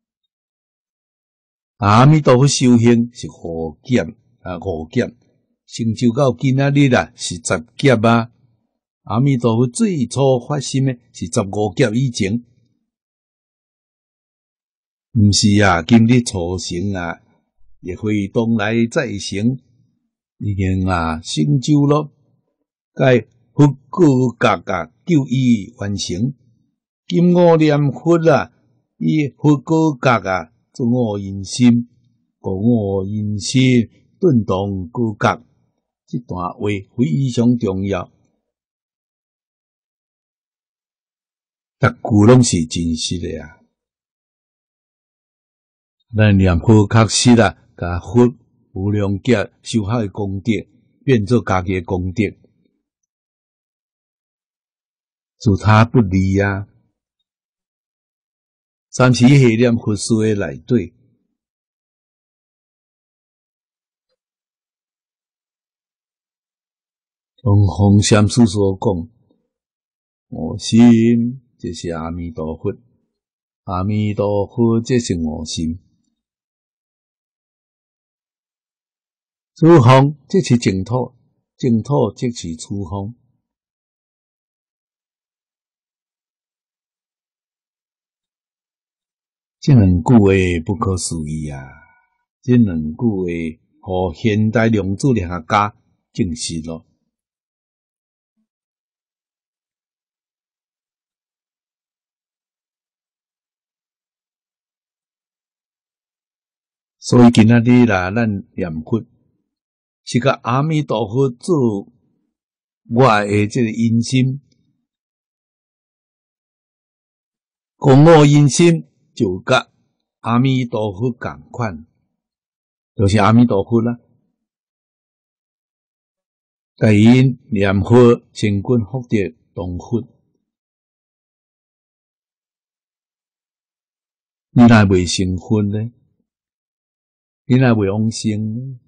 阿弥陀佛修行是五劫啊，五劫。成就到今仔日啊，是十劫啊！阿弥陀佛最初发心的是十五劫以前，毋是啊！今日初成啊，也会当来再成，已经啊成就咯。该佛果格啊，救伊完成。今我念佛啊，以佛果格啊，做我因心，故我因心顿动果格。这段话非常重要，逐句拢是真实的啊！咱念佛确实啊，甲佛无量劫修好的功德变做家己的功德，自他不离啊！三时系念佛书的内底。从方禅师所讲，我心就是阿弥陀佛，阿弥陀佛这是我心，诸方即是净土，净土即是诸方。这两句话不可思议啊！这两句话，互现代量子力学家证实了。所以今仔日啦，咱念佛是甲阿弥陀佛做我的这个因心，讲我因心就甲阿弥陀佛同款，就是阿弥陀佛啦。甲因念佛成根福德同佛，你若未成佛呢？你若未往生呢？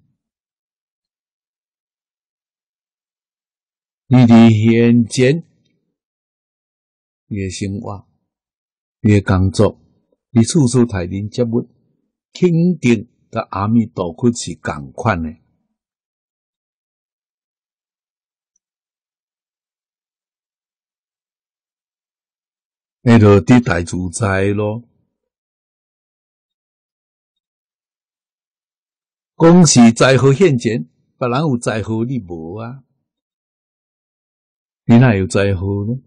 你伫现前，你的生活，你的工作，你处处待人接物，肯定甲阿弥陀佛是同款的。那就伫大自在咯。讲是在乎现前，别人有在乎你无啊？你哪有在乎呢？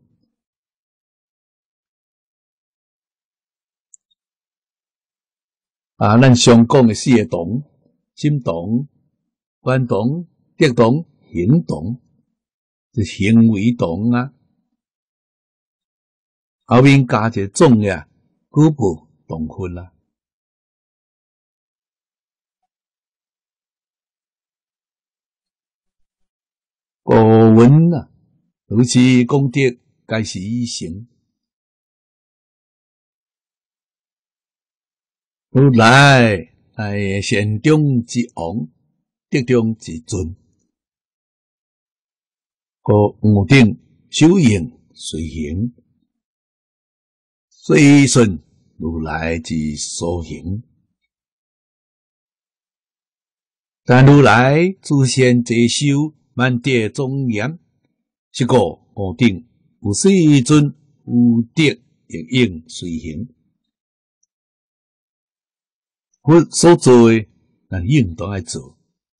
啊，咱常讲的四个同：心同、愿同、德同、行同，是行为同啊。后面加一个总的啊，果报同分啦。古文啊，如是功德，皆是已成。如来乃善中之王，德中之尊，故悟定修行随行，随顺如来之所行。但如来自现济修万德庄严，是故悟定有水准，有德亦应随行。 佛所做诶，咱应当爱做。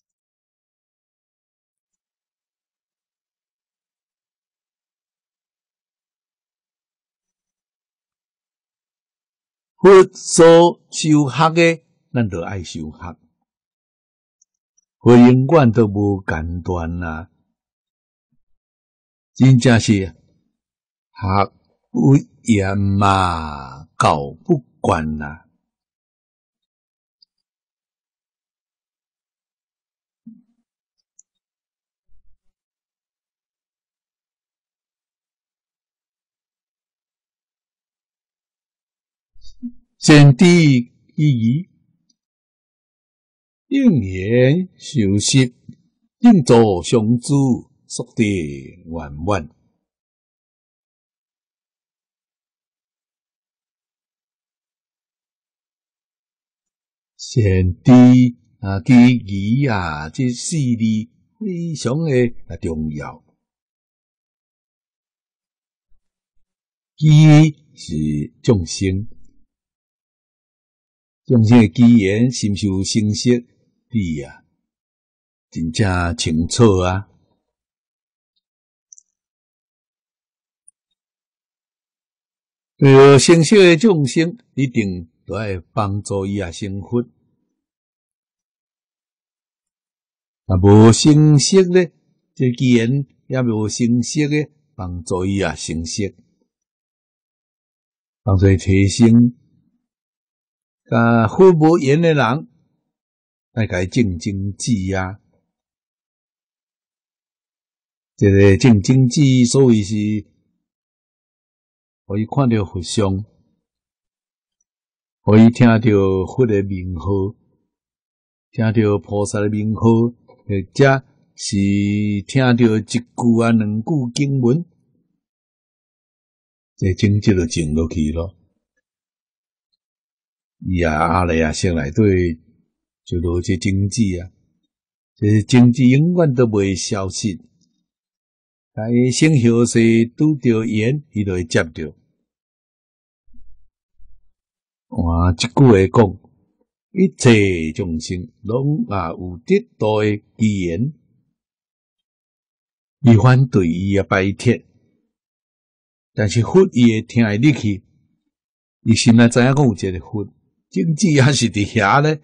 佛所修学诶，咱就爱修学。佛永远都无间断啦，真正是学不厌嘛，教不惯啦。先知意义，应言修习，应作上主，速得圆满。先知啊，记义啊，这四字非常的啊重要。记是众生。众生诶语言是毋是有成色？你啊，真正清楚啊！呃，成色诶众生一定都爱帮助伊啊成佛。啊，无成色咧，这语言也无成色诶，帮助伊啊成色，帮助提升。甲佛无缘诶人，爱甲伊正经旨啊！这个正经旨，所谓是互伊看到佛像，互伊听到佛诶名号，听到菩萨诶名号，或者是听到一句啊两句经文，这正直就静落去咯。伊啊阿赖耶识内底就落这经旨啊，这经旨永远都袂消失。但伊生后世拄着缘，伊就会接着。哇，一句话讲，一切众生拢啊有得道诶机缘，伊反对伊啊摆脱，但是佛伊会听会入去，伊心内知影讲有一个佛。经济也是伫遐咧，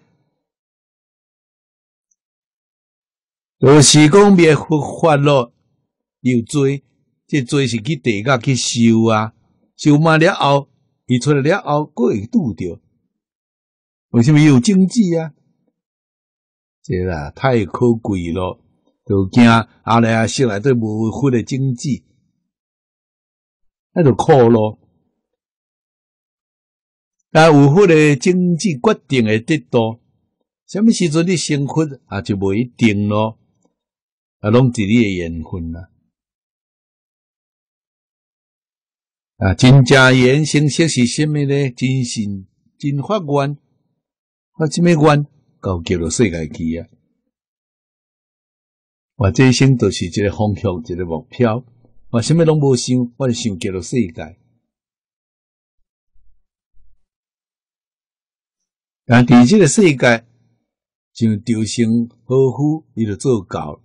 就是讲灭佛法咯，又做，这做是去地甲去修啊，修满了后，伊出来了后，佫会拄着。为什么有经济啊？这啦太可贵咯，就惊后来啊，识内底无佛的经济，那就苦咯。但有佛的经济决定会得到，什么时阵你成佛啊就无一定咯，啊，拢是你的缘分啦。啊，真正缘成色是什么呢？真心真发愿，发什么愿？到极乐世界去啊！我这一生都是一个方向，一个目标。我什么拢无想，我就想极乐世界。但伫这个世界，像周生好夫，伊就做到，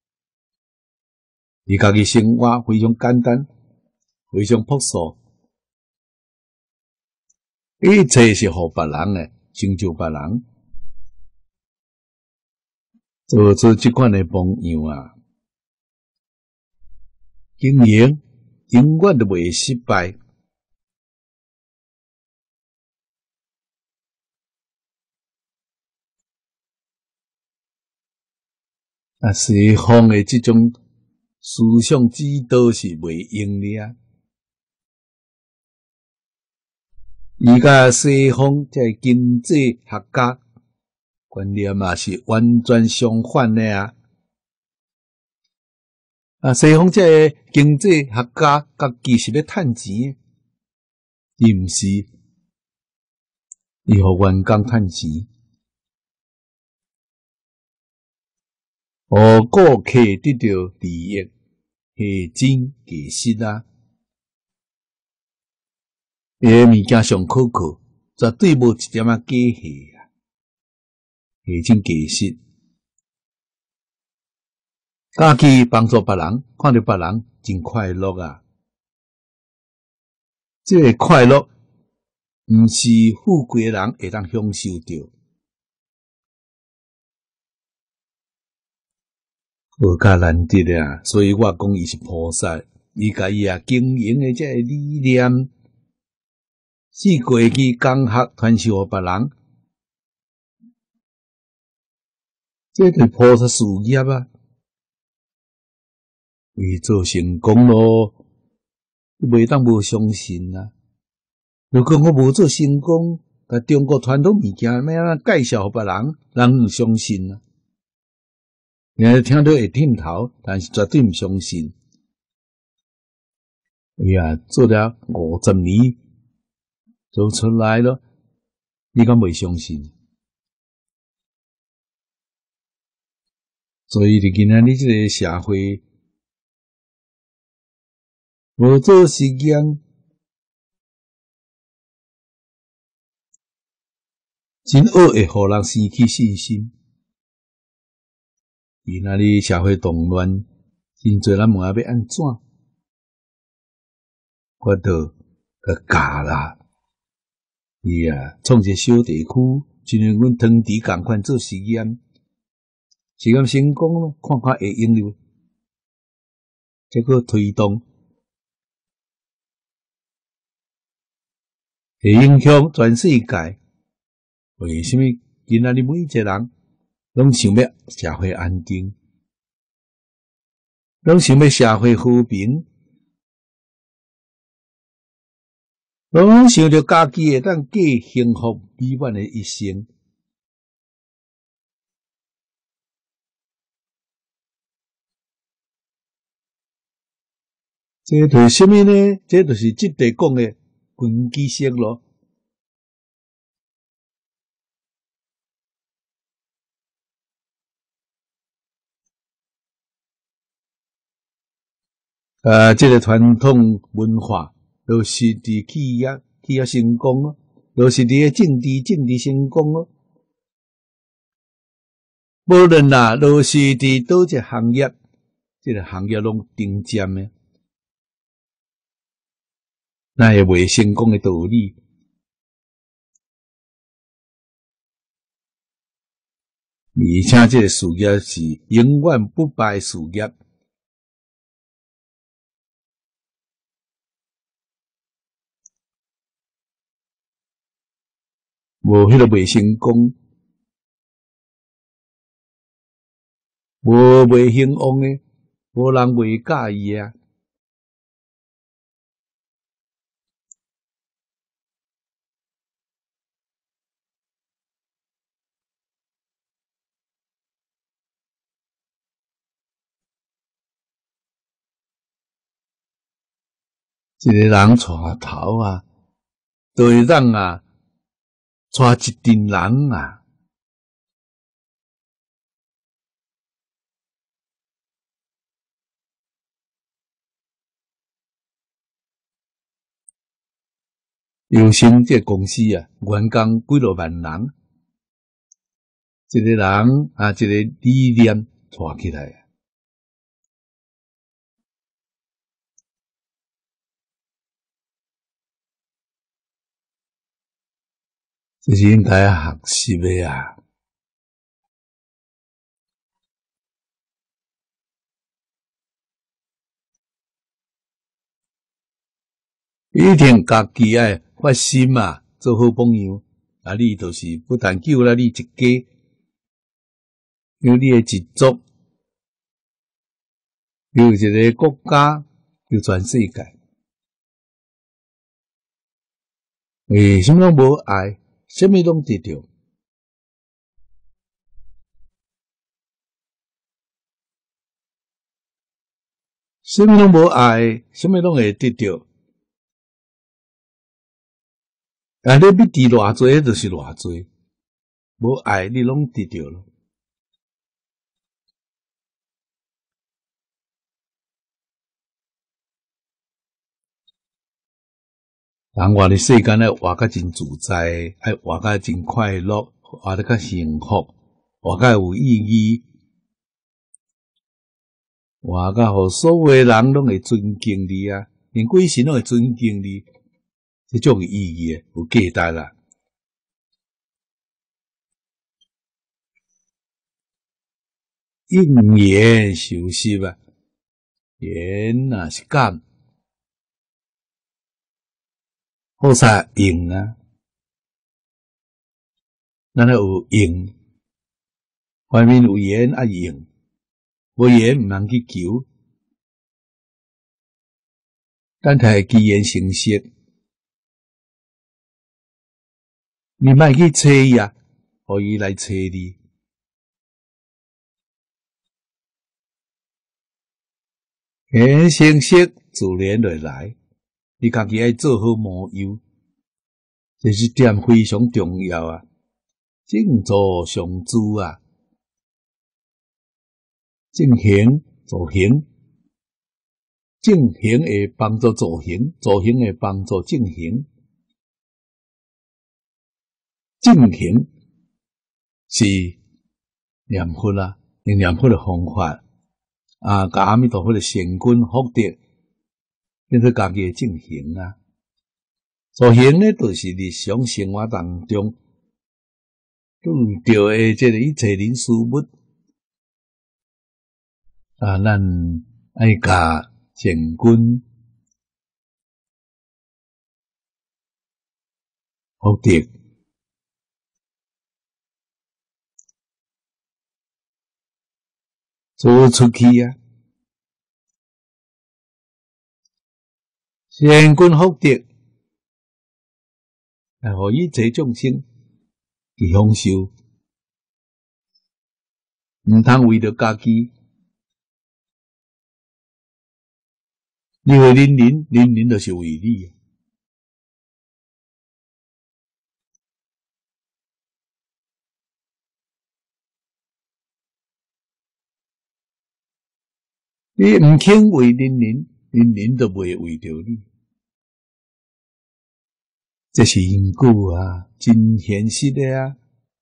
伊家己生活非常简单，非常朴素，一切是互别人诶，成就别人，做做即款诶榜样啊，经营永远都袂失败。啊，西方的这种思想指导是袂用的啊！而家西方这经济学家观念嘛是完全相反的啊！啊，西方这经济学家家己是要趁钱，伊毋是，伊互员工趁钱。互顾客得到利益，是真其实啊！伊个物件上可靠，绝对无一点仔假货啊！ 会真价值。家己帮助别人，看到别人真快乐啊！这个快乐，毋是富贵人会当享受到，无较难得啊！所以我讲伊是菩萨，伊家己啊经营的这个理念，是过去讲学传授互别人，这是菩萨事业啊！伊做成功咯，袂当无相信啊！如果我无做成功，甲中国传统物件要安怎介绍互别人，人毋相信啊！你听到会点头，但是绝对毋相信。哎呀，做了五十年，做出来了，你敢袂相信？所以伫今仔日即个社会，无做实验，真恶会互人生起信心。今仔日社会动乱，真侪人问要安怎？我都个教啦，伊啊，创一个小地区，就像阮汤池共款做实验，实验成功咯，看看会应用，结果推动。会影响全世界。为什么今仔日每一个人拢想要社会安定，拢想要社会和平，拢想着家己会当过幸福美满的一生？这就是什么呢？这就是这地讲的根基性咯。呃，这个传统文化，就是伫企业企业成功咯，就是伫个政治政治成功咯。无论啦，就是伫倒一个行业，这个行业拢顶尖的，那会袂成功的道理。而且这个事业是永远不败事业。无迄个袂成功，无袂兴旺的，无人袂介意啊。一个人带头啊，就会让啊带一群人啊。有成这个公司啊，员工几落万人，一个人啊，一个理念带起来啊。这是应该学习的啊！一定家己爱发心啊，做好榜样。啊，你就是不但救了你一家，救你的一族，救一个国家，救全世界。为什么拢无爱？什么拢得到？什么拢无爱，什么拢会得到？啊，你要伫偌济，就是偌济，无爱你拢得到了。人活伫世间咧，活甲真自在，爱活甲真快乐，活得较幸福。 活甲有意义，活甲互所有诶人拢会尊敬你啊，连鬼神拢会尊敬你，这种意义诶有价值啦。应言受习啊，言若是感，好煞应啊，咱有应，外面有言啊应，无言毋通去求，等待机缘成熟，你莫去找伊啊，互伊来找你。缘成熟自然就来，你家己爱做好模样，这一点非常重要啊！正坐上主啊，正行助行，正行会帮助助行，助行会帮助正行。正行是念佛啊，用念佛的方法啊，甲阿弥陀佛的善根福德变做家己的正行啊。助行呢，就是日常生活当中遇到的这个一切人事物啊，咱爱甲善根福德做出去啊，善根福德来互一切众生去享受，毋通为着家己。你为人人，人人就是为你。你毋肯为人人，人人都袂为着你。这是因果啊，真现实的啊，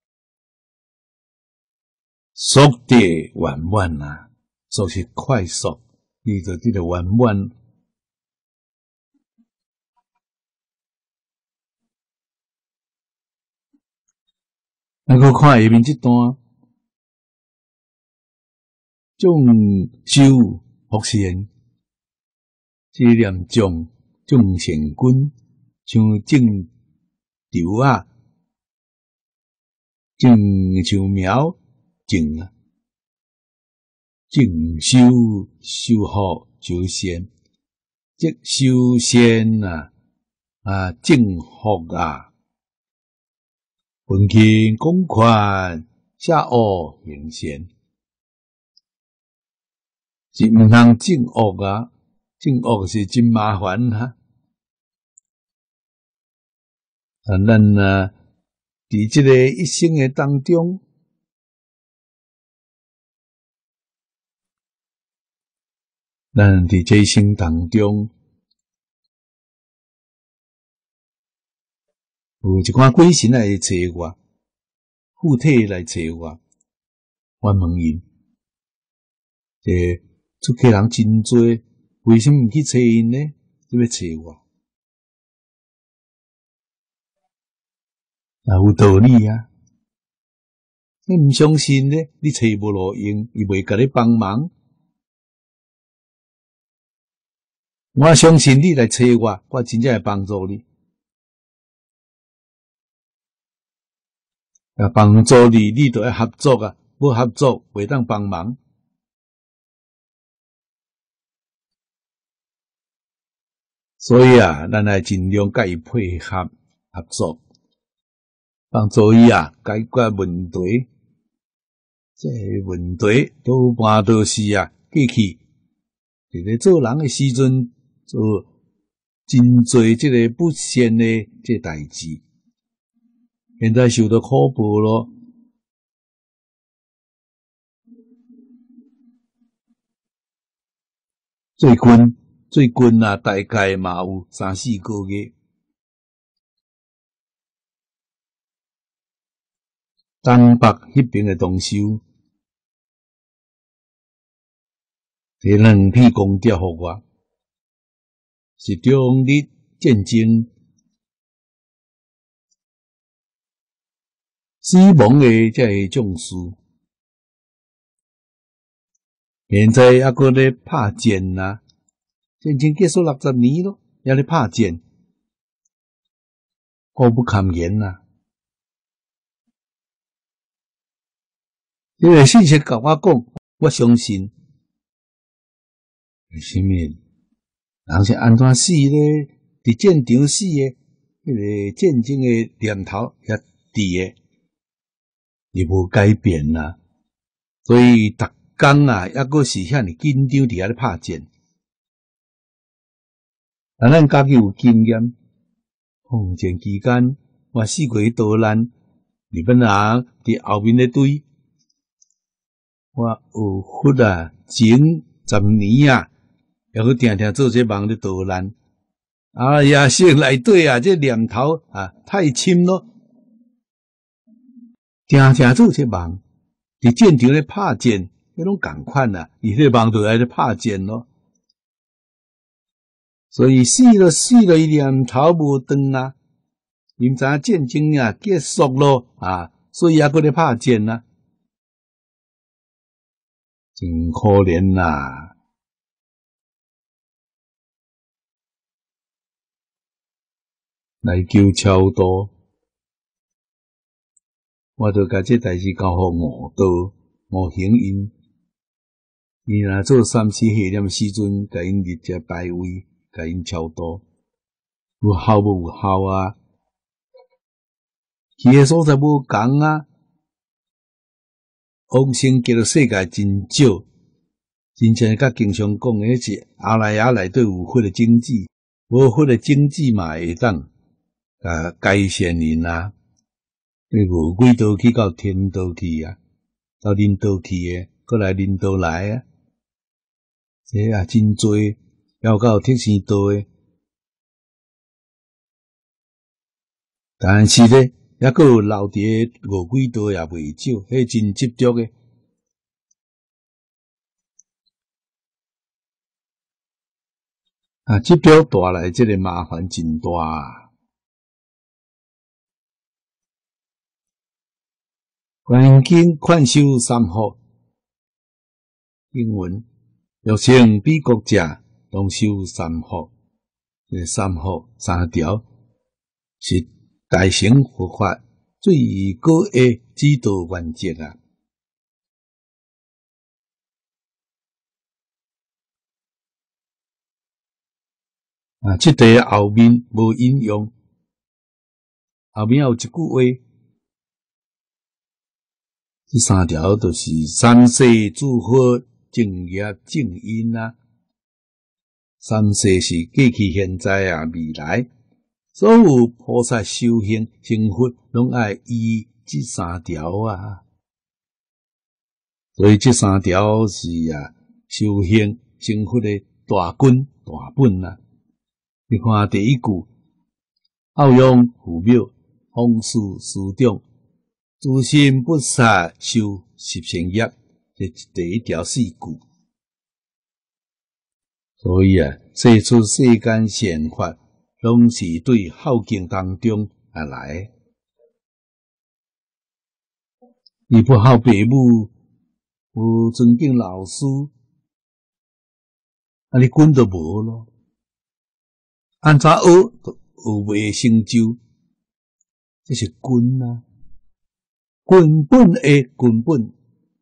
速得圆满啊，就是快速，你就这个圆满。咱搁看下面这段，众修福善，这念众众善根，像种稻啊，种树苗，种啊，种修修福修善，即修善啊啊，种福啊。分轻广宽，下恶行善，是毋通种恶啊！种恶是真麻烦哈。啊，咱啊，伫即个一生的当中，咱伫这一生当中，有一寡鬼神来找我，附体来找我，我问因，这出家人真多，为什么毋去找因呢？你要找我？啊，有道理啊！你毋相信呢？你找无路用，伊袂甲你帮忙。我相信你来找我，我真正会帮助你。啊，帮助你，你都要合作啊！不合作，袂当帮忙。所以啊，咱来尽量甲伊配合合作，帮助伊啊解决问题。这问题多半都是啊，过去伫咧做人诶时阵做真侪即个不善诶即个代志。现在受到苦报咯，最近最近啊，大概嘛有三四个月， 东北迄边的东修，摕两批公调互我，是中日战争死亡的这个将士，现在还搁咧拍战啊！战争结束六十年咯，还咧拍战，苦不堪言啊！这个信息甲我讲，我相信。为什么？人是安怎死咧？伫战场死诶，迄个战争诶念头也伫诶，伊无改变啦。所以逐工啊，抑阁是遐尼紧张伫遐咧拍战。啊，咱家己有经验，抗战期间我死过去倒难，日本人伫后面咧追。我有忽啊，前十年啊，还阁定定做这梦咧逃难，啊也是内底啊，这念头啊太深咯，定定做这梦，伫战场咧拍战，迄种共款啊，伊迄个梦就来咧拍战咯，所以死了死了，伊念头无断啊，伊毋知影战争啊结束咯啊，所以还阁咧拍战啊。真可怜呐！来求超度，我著甲这代志交互五道五行因。伊若做三世系念时阵，甲因入遮拜位，甲因超度，有效无有效啊？去诶所在无共啊！往生极乐世界真少，真正甲经常讲诶是阿赖耶内底有迄个种子，无迄个种子嘛会当甲改善人啊。你无几道去到天道去啊，到恁道去诶，过来恁道来啊，这也真多，要到特生道诶，但是咧。抑阁有留伫诶五几道也袂少，迄真执着诶。啊，执着带来即个麻烦真大啊！观音经劝修三福，经文欲成彼国者，当修三福。这三福三条是大乘佛法最高诶指导原则啊！啊，这题后面无引用，后面有一句话，这三条就是三世诸佛正业正因啊。三世是过去、现在啊、未来。所有菩萨修行成佛，拢爱依这三条啊。所以这三条是啊，修行成佛的大根大本啊。你看第一句，孝养父母，奉事师长，诸心不杀，修十善业，这第一条四句。所以啊，说出世间善法。拢是对孝敬当中而来，你不孝父母，不尊敬老师，啊，你根都无咯。按怎学都学未成就，这是根啊，根本的根本。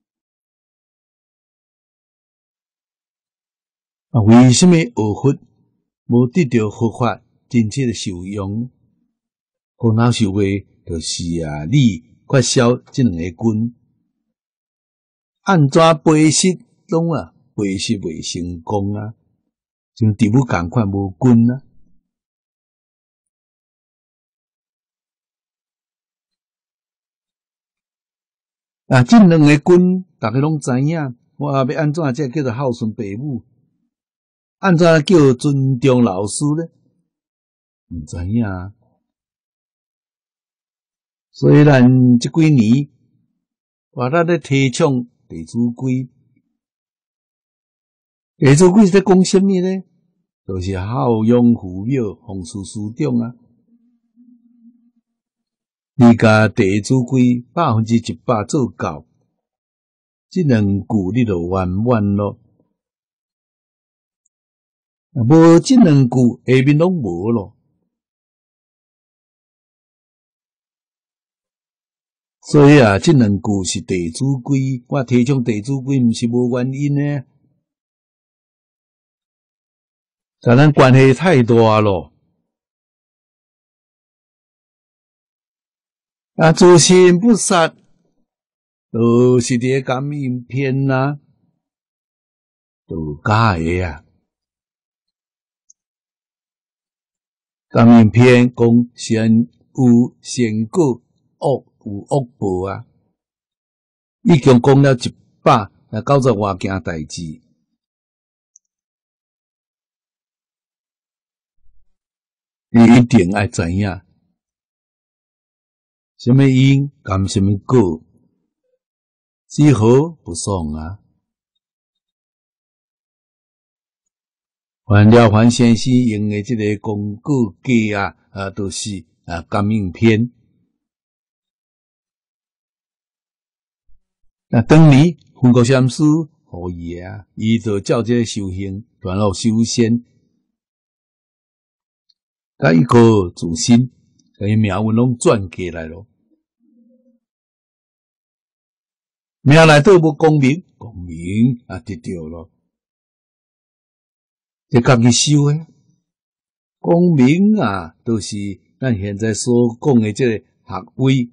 啊，为什么学佛无得到佛法？真切的受用，苦恼受为就是啊，你缺少这两个根，按怎背习拢啊，背习未成功啊，像地母共款无根啊。啊，这两个根，大家拢知影，我要安怎才叫做孝顺父母？安怎叫尊重老师呢？毋知影，所以咱这几年话咱咧提倡《弟子规》，《弟子规》是咧讲什么呢？就是孝养父母，奉事师长啊。你甲《弟子规》百分之一百做到，这两句你就圆满咯。无这两句，下面拢无咯。所以啊，这两句是《弟子规》，我提倡《弟子规》，毋是无原因呢。甲咱关系太大咯。啊，诸神不杀，就是伫感应篇啦，都假的啊。感应篇讲善有善果，恶有恶报啊。已经讲了一百啊九十外件代志，你一定要知影。什么因甘什么果，只好不爽啊！凡了凡先生用的这个功果偈啊，啊，都、就是啊感应篇。那当年弘国禅师何以啊？伊就照这个修行，传落修仙，甲一个自心，甲伊命运拢转过来咯。命内底无功名，功名啊得到咯。这家己修诶，功名啊，都、就是咱现在所讲的这个学位。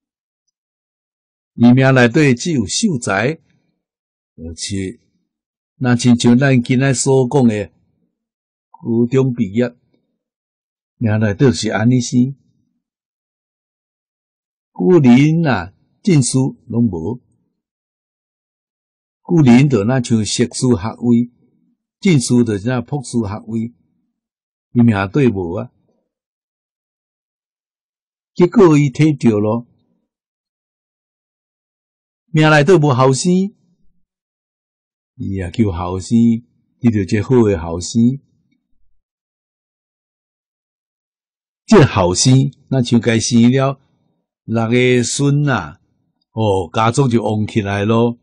伊命内底只有秀才，而且那亲像咱今仔所讲的高中毕业，命内底是安尼生。古人啊，证书拢无。古人就那像硕士学位，证书就是那博士学位，伊命对无啊？结果伊摕着咯，命内底无后生，伊也叫后生，得到这好诶后生。这后生，那像该生了六个孙啊，哦，家族就旺起来咯。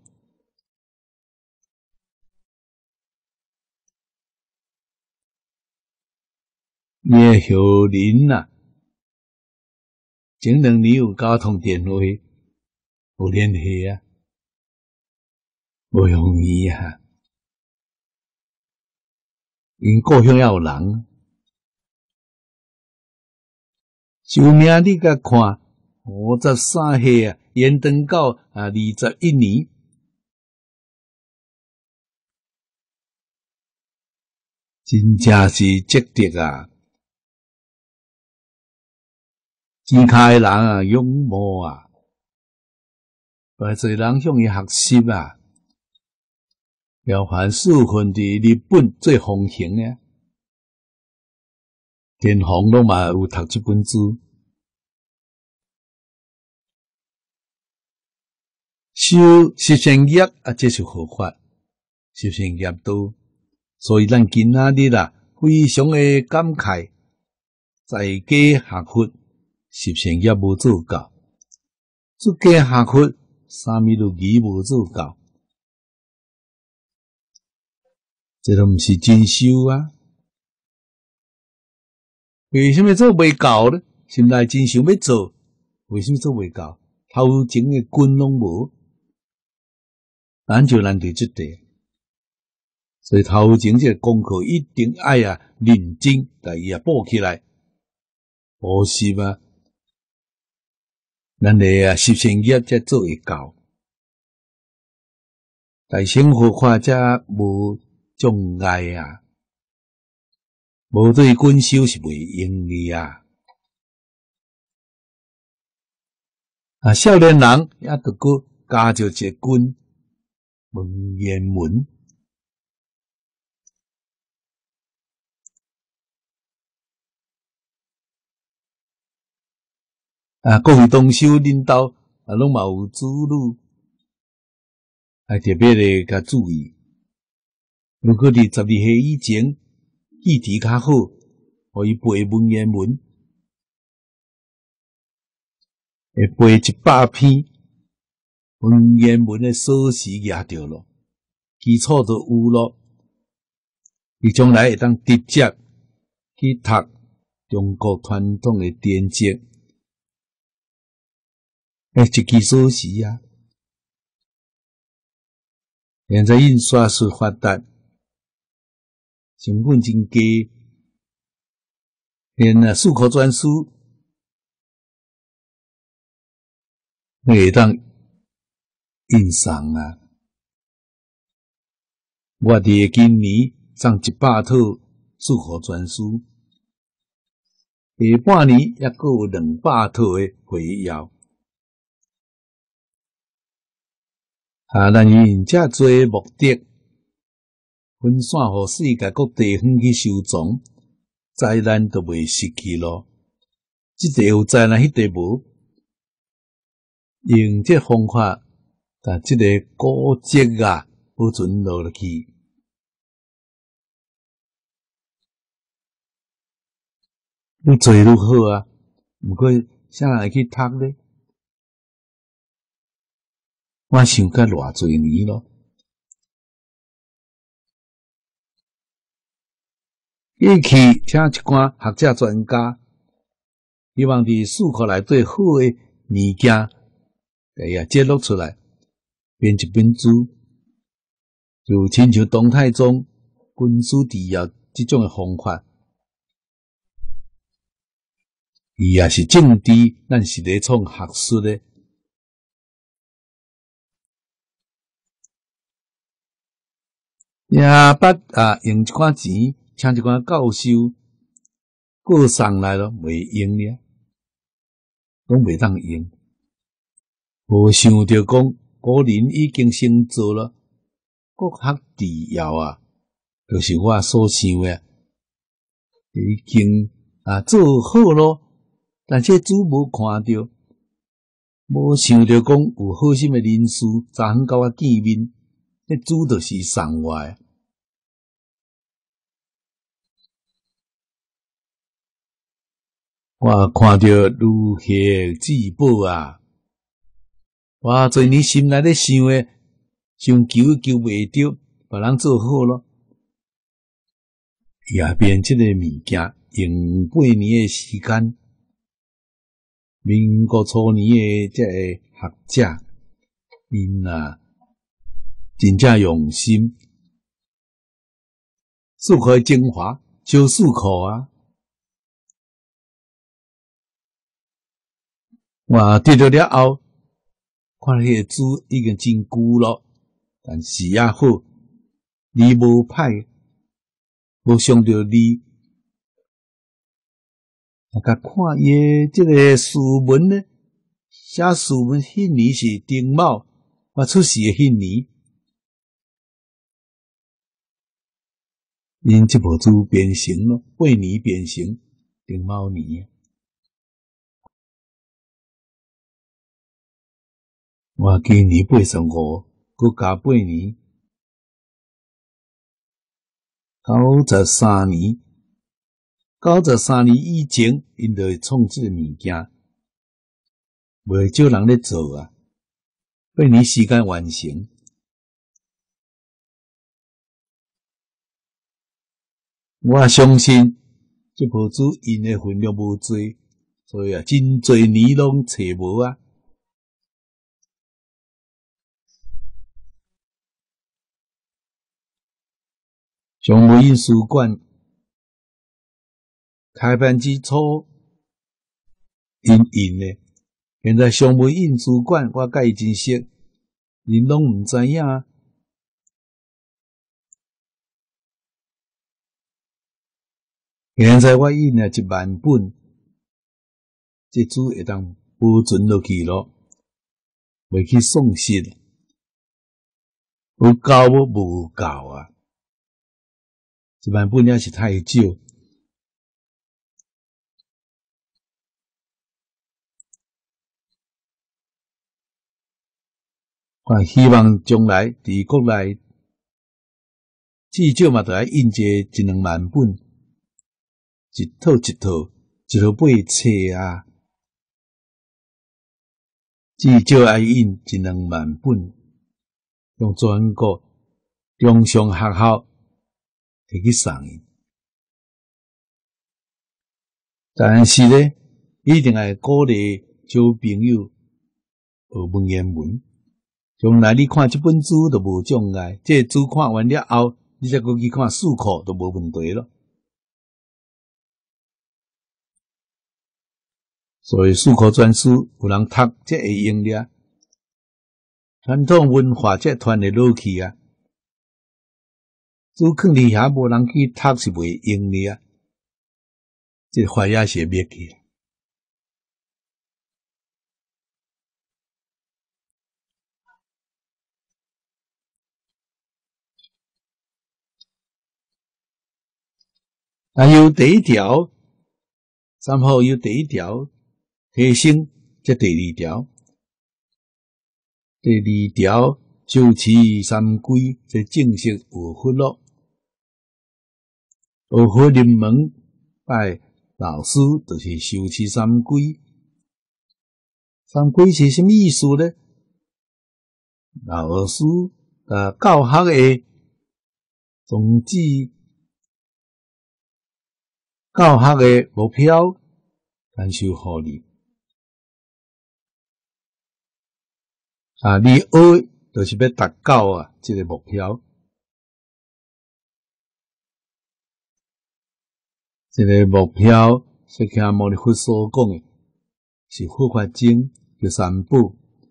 你诶后人啊，前两年有交通电话，有联系啊，无容易啊。因故乡也有人，寿命你甲看，五十三岁啊，延长到啊二十一年，真正是积德啊！真开人啊，仰慕啊，或者人向伊学习啊。了凡四分伫日本最风行诶，天皇拢嘛有读这本书。修十善业啊，这是合法，十善业道。所以咱今仔日啊，非常诶感慨，在家学佛。十善业无做到，出家学佛，三密律仪无做到，这都毋是真修啊！为什么做袂到呢？心内真想要做，为什么做袂到？头前诶根拢无，咱就难对这地。所以头前这个功课一定爱啊认真，甲伊啊补起来，补习啊。咱的啊十善业才做会到，大乘佛法才无障碍啊，无对根修是袂用的啊。啊，少年人也得个加着一个根文言文。啊，各位同修领导啊，拢嘛有子女， 还特别咧甲注意。如果伫十二岁以前，记忆较好，互伊背文言文，会背一百篇文言文的锁匙举着咯，基础都有咯。伊将来会当直接去读中国传统的典籍，诶，一支锁匙啊！现在印刷术发达，成本真低，连啊数科专书会当印送啊！我伫今年送一百套数科专书，下半年还阁有两百套的回要。啊，咱因遮做目的，分散互世界各地方去收藏，灾难都袂失去咯。即地有灾难，迄地无，用这方法，甲即个古迹啊保存落去。愈做愈好啊！毋过啥人会去读呢？我想甲偌侪年咯。过去请一寡学者专家，希望伫数科内底好诶物件，甲伊啊揭露出来，编一本书，就亲像唐太宗军师治校即种诶方法。伊也是政治，咱是咧创学术诶。也捌啊，用一寡钱，请一寡教授过送来咯，袂用了，拢袂当用。无想着讲，古人已经先做了，国学治校啊，就是我所想诶，已经啊做好咯。但这主无看到，无想着讲有好心诶人士，昨昏甲我见面，这主就是送我诶。我看到如获至宝啊！偌侪年心内咧想诶，想求求袂着，别人做好咯，也变即个物件用八年诶时间。民国初年诶，这个学者，因啊真正用心，数科精华，小数科啊。我得到了后，看迄个书已经真久咯，但是也好，字无歹，无伤着字。啊，甲看伊诶即个序文呢，写序文迄年是丁卯，我出世诶迄年，因即部书编成咯，八年编成，丁卯年。我今年八十五，佮加八年，九十三年。九十三年以前，因就会创制物件，袂少人咧做啊。八年时间完成，我相信这部书印诶分量无多，所以啊，真侪年拢找无啊。上武印书馆开办之初，因印诶。现在上武印书馆，我甲伊真熟，因拢毋知影。现在我印了一万本，这书会当保存落去咯，袂去丧失。有够无无够啊！一万本也是太少。 我希望将来伫国内至少嘛，得爱印一一两万本，一套一套，一套买册啊，至少爱印一两万本，用全国中上学校摕去送伊。但是咧，一定要鼓励交朋友学文言文。将来你看这本书都无障碍，这个书看完了后，你再过去看数课都无问题咯。所以数课专书有人读，才会用了。传统文化才传会落去啊。书放伫遐无人去读是袂用的啊。这花也是灭去。还有第一条，三号有第一条提升，这第二条，第二条修持三规，这正式学佛咯。学佛入门拜老师，就是修持三规。三规是什么意思呢？老师啊，教学的宗旨。教学的目标，感受互你啊！你学就是要达到啊，这个目标。这个目标，释迦牟尼佛所讲的，是佛法经叫三宝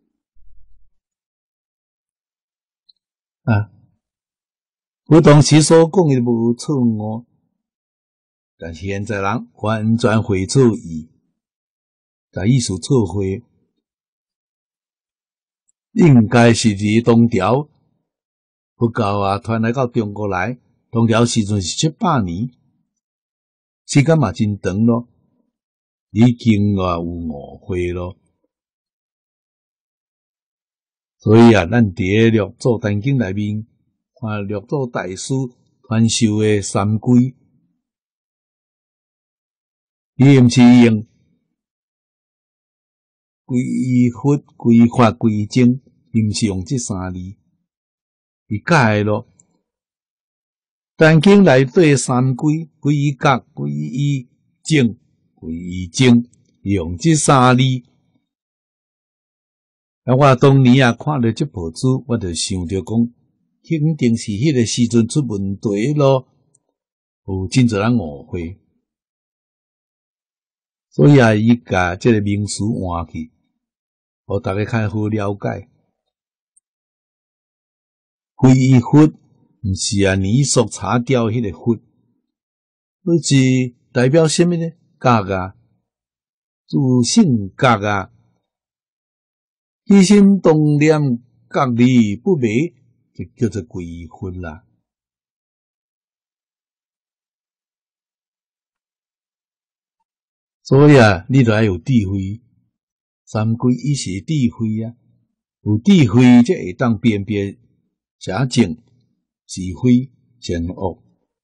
啊。佛当时所讲的无错误。但是现在人完全会错意，甲意思错会，应该是伫唐朝佛教啊传来到中国来，唐朝时阵是七百年，时间嘛真长咯，已经啊有误会咯。所以啊，咱伫个六祖坛经内面，看六祖大师传授的三规。伊毋是用归佛、归法、归正，伊毋是用这三字，伊改咯。但经内底三归：归依觉、归依正、归依正，用这三字。啊，我当年啊看到这部书，我就想着讲，肯定是迄个时阵出问题咯，有真侪人误会。所以啊，伊甲这个名词换去，互大家较好了解。皈依佛毋是啊泥塑擦掉迄个佛，那是代表什么呢？觉啊，自性觉啊，起心动念觉离不迷，就叫做皈依佛啦。所以啊，你著要有智慧，三规伊是智慧啊，有智慧才会当辨别邪正是非善恶。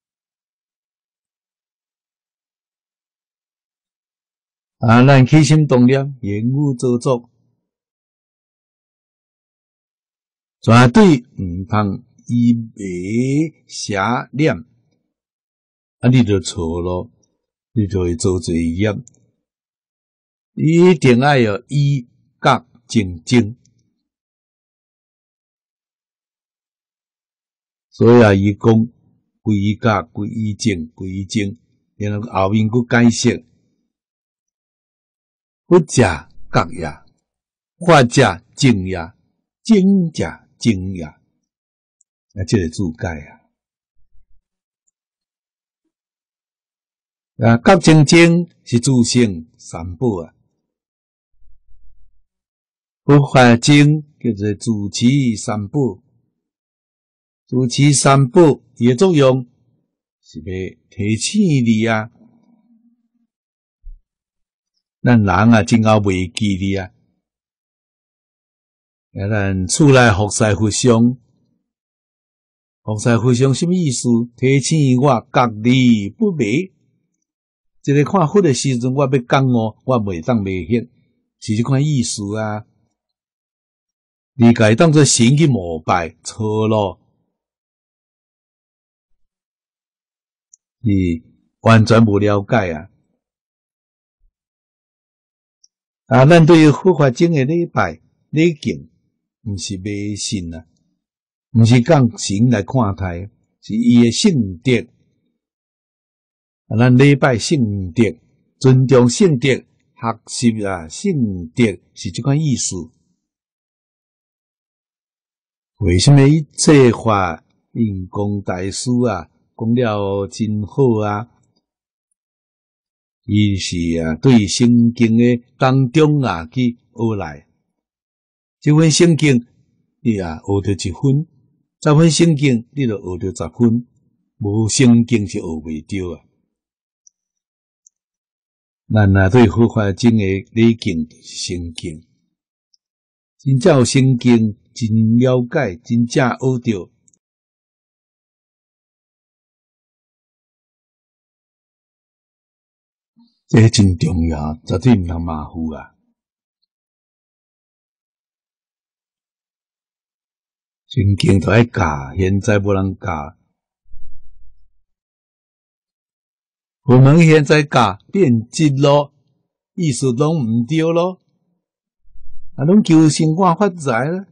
啊，咱起心动念、言语造作，绝对毋通以迷邪念，啊，你就错咯。你就会做罪业，一定要有依觉正正。所以啊，伊讲归依觉、归依正、归依正，然后后面佫解释：佛者觉也，法者正也，正者正也。啊，这个注解啊。啊，觉正正是自性三宝啊，佛法经叫做自持三宝。自持三宝伊的作用是要提醒你啊，咱人啊真够袂记你啊， 啊，咱厝内福赛福相，福赛福相什么意思？提醒我隔离不昧。即个看佛的时阵，我要讲哦，我袂当袂晓，是这款意思啊。理解当作神去膜拜错咯，你完全无了解啊！啊，咱对于佛法经的礼拜礼敬，毋是迷信啊，毋是讲神来看待，是伊的圣德。啊，咱礼拜圣德，尊重圣德，学习啊圣德，是这款意思。为什么一切法印光大师啊讲了真好啊？伊是啊对圣经的当中啊去学来，这份圣经你啊学着一分，这份圣经你就学着十分，无圣经是学袂着啊。咱啊对佛法经的礼敬就是圣经，真正有圣经。真了解，真正学着，这真重要，绝对毋通马虎啊！圣经都爱教，现在无人教，我们现在教变质咯，意思拢毋对咯，啊，拢求生活发财啦。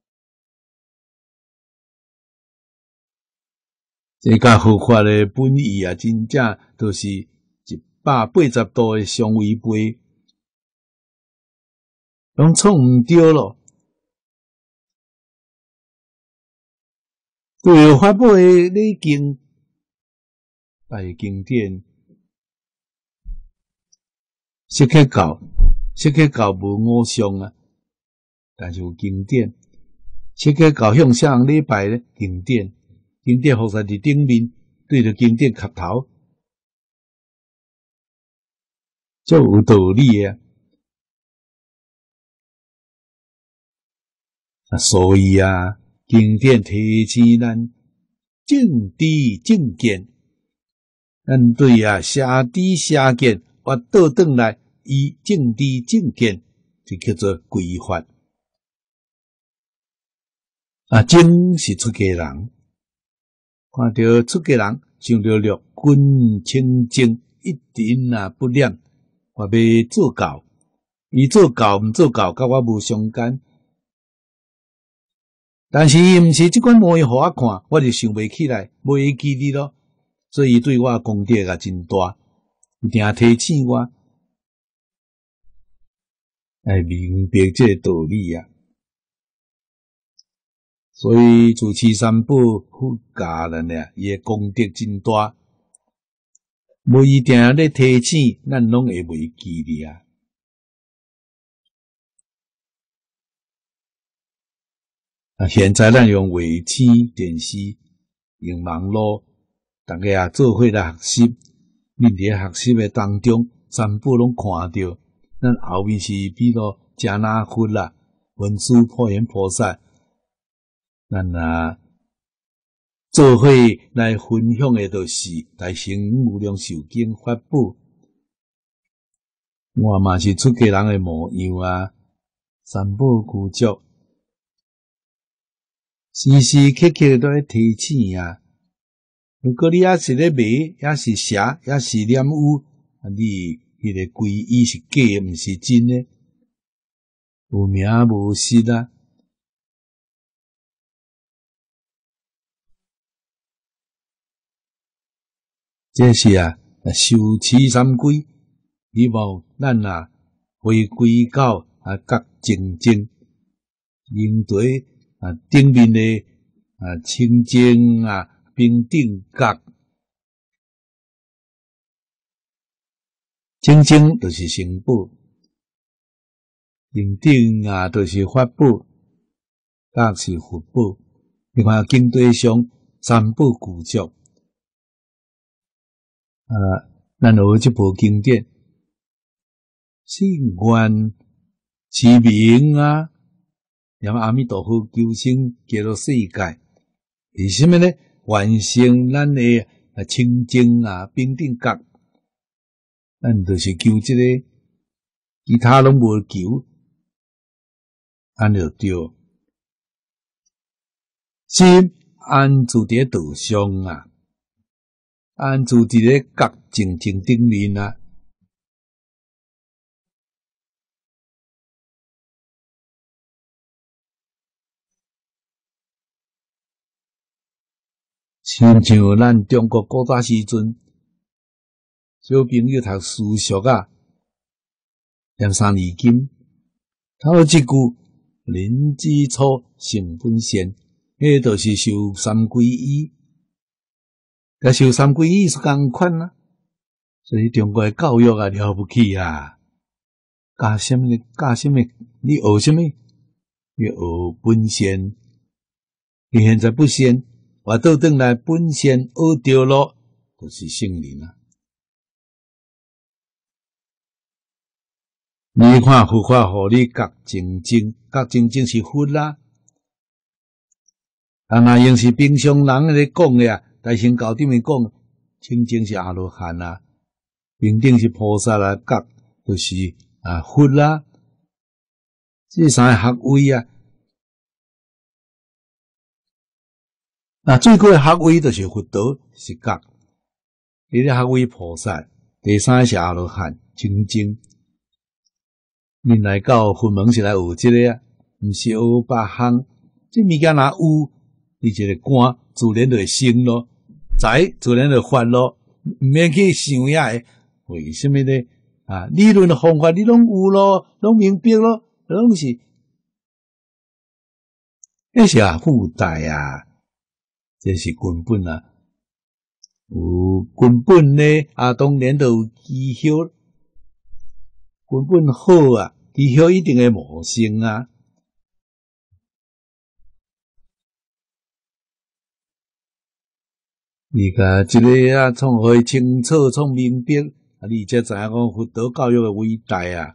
这甲佛法的本意啊，真正都是一百八十度的相违背，拢创毋对咯。对法宝的礼敬，大经典，释迦教，释迦教无偶像啊，但是有经典。释迦教向啥人礼拜呢？经典。经典菩萨伫顶面，对着经典磕头，足有道理啊！啊，所以啊，经典提醒咱正知正见，咱对啊邪知邪见，或倒转来以正知正见，就叫做规范。啊，正是出家人。看到出家人，想到六根清净，一点啊不染，我要做教。伊做教毋做教，甲我无相干。但是伊毋是即款模样互我看，我就想袂起来，无会记哩咯。所以对我功德也真大，一定提醒我，来明白这个道理啊。所以主持三宝佛教咱俩，伊诶功德真大，无一定咧提醒，咱拢会袂记哩啊。啊，现在咱用卫星电视，用网络，大家也做伙来学习。恁伫学习诶当中，三宝拢看到，咱后面是比如迦那佛啦、文殊普贤菩萨。咱啊，做伙来分享的，就是大乘无量寿经法宝。我嘛是出家人的模样啊，三宝具足，时时刻刻都在提醒啊。如果你也是咧迷，也是邪，也是染污，啊，你迄个皈依是假，毋是真的，有名无实啊。这是啊，修持三归，希望咱啊回归到啊觉清净，应对啊顶面的啊清净啊平等觉，清净就是成宝，平等啊就是法宝，觉是佛宝。你看经典上三宝具足。啊，咱学这部经典，信愿持名啊， 念阿弥陀佛求生极乐世界，为什么呢？完成咱的啊清净啊平等觉，咱就是求这个，其他拢无求，安就对。心安住伫道上啊，安住伫咧觉静静顶面啊。亲像咱中国古早时阵，小朋友读数学啊，念三字经，头一句人之初性本善，迄就是修三皈依，甲修三皈依是共款啊。所以中国的教育啊了不起啊！教什么？教什么？你学什么？你学本善，你现在不善。我倒转来本善学着咯，就是圣人啊！你看佛法，互你觉清净，觉清净是佛啦。啊，那用是平常人咧讲的啊，大乘教顶面讲，清净是阿罗汉啊，平等是菩萨啦，觉就是啊佛啦。这三个学位啊。那最高的学位就是佛道是觉，第二学位菩萨，第三是阿罗汉清净。恁来到佛门是来学这个啊，毋是学别项。这物件若有，你这个观自然就会生咯，知自然就发咯，毋免去想呀。为什么呢？啊，理论的方法你拢有咯，拢明白咯，拢是，那是啊附带啊。这是根本啊，有根本呢啊，当然就有技巧，根本好啊，技巧一定会无成啊。你甲这个啊，创会清楚、创明白，啊，你才知影讲佛道教育的伟大啊。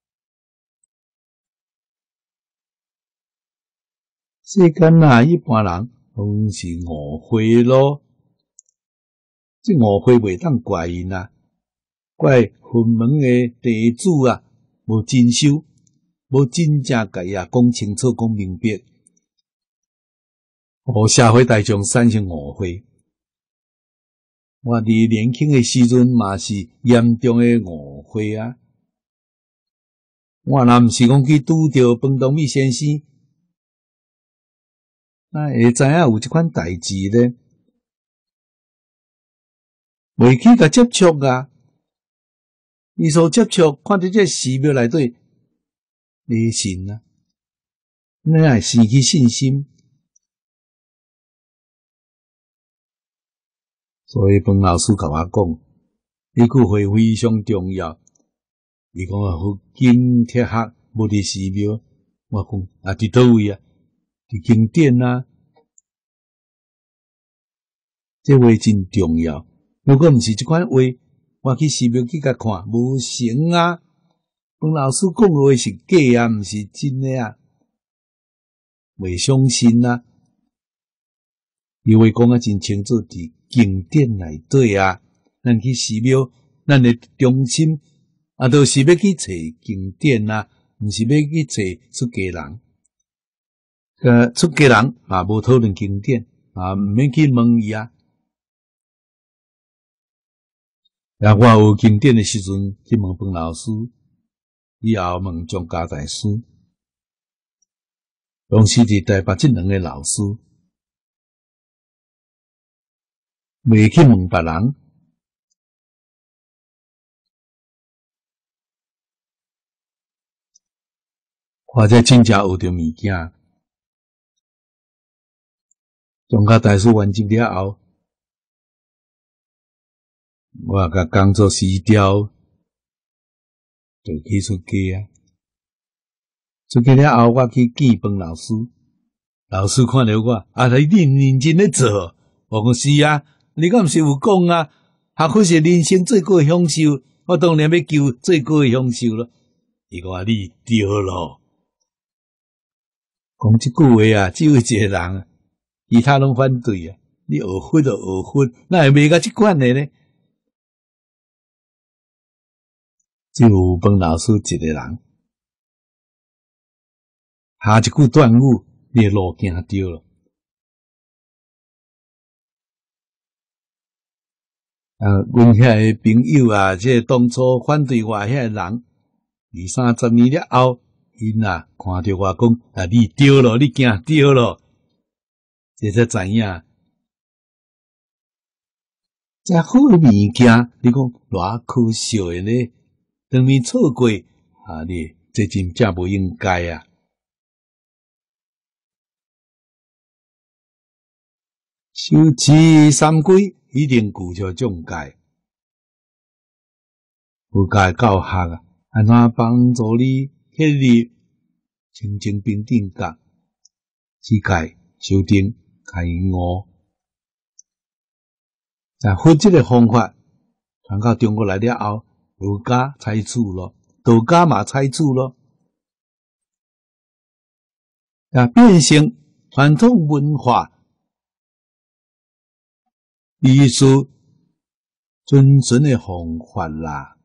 世间啊，一般人。拢是误会咯，这误会袂当怪因啊，怪佛门的弟子啊，无真修，无真正甲伊啊讲清楚、讲明白，互社会大众产生误会。我伫年轻的时阵嘛是严重的误会啊，我若毋是讲去拄着饭堂米先生。那会知影有即款代志咧，袂去甲接触啊。伊所接触，看到这寺庙内底迷信啊，你会失去信心。所以彭老师甲我讲，呢句话非常重要。伊讲啊，佛经铁学无伫寺庙，我讲啊，伫倒位啊？伫经典啊，这话真重要。如果毋是这款话，我去寺庙去甲看，无成啊。彭老师讲的话是假啊，毋是真的啊，袂相信啊。伊话讲啊真清楚，伫经典内底啊，咱去寺庙，咱的中心啊，都是要去找经典啊，毋是要去找出家人。呃，出家人嘛无讨论经典，啊，毋免去问伊啊。啊，我学经典的时阵去问彭老师，以后问张家大师，拢是伫台北这两个老师，未去问别人。或者真正学着物件。张家大师完成了后，我甲工作辞掉，就去出家啊。出家了后，我去见彭老师，老师看到我，啊，你认真咧做，我讲是啊，你敢毋是有讲啊？学佛是人生最高的享受，我当然要求最高的享受咯。伊讲你对咯。 讲即句话啊，只有一个人，其他拢反对啊。你学佛就学佛，哪会袂甲即款的呢？只有问老师一个人，下一句断语，你的路行对了。啊，阮遐个朋友啊，即、這個、当初反对我遐个人，二三十年了后，因啊看着我讲，啊，你对了，你行对了，这才知影。这好物件，你讲偌可惜的呢？当面错过啊，你这真正不应该啊！修持三规，一定顾着众戒。佛教教学啊，安怎帮助你建立清净平等觉？持戒、修定、开悟。在佛这个方法传到中国来了后，儒家采取咯，道家嘛采取咯，啊，变成传统文化。艺术遵循的方法啦，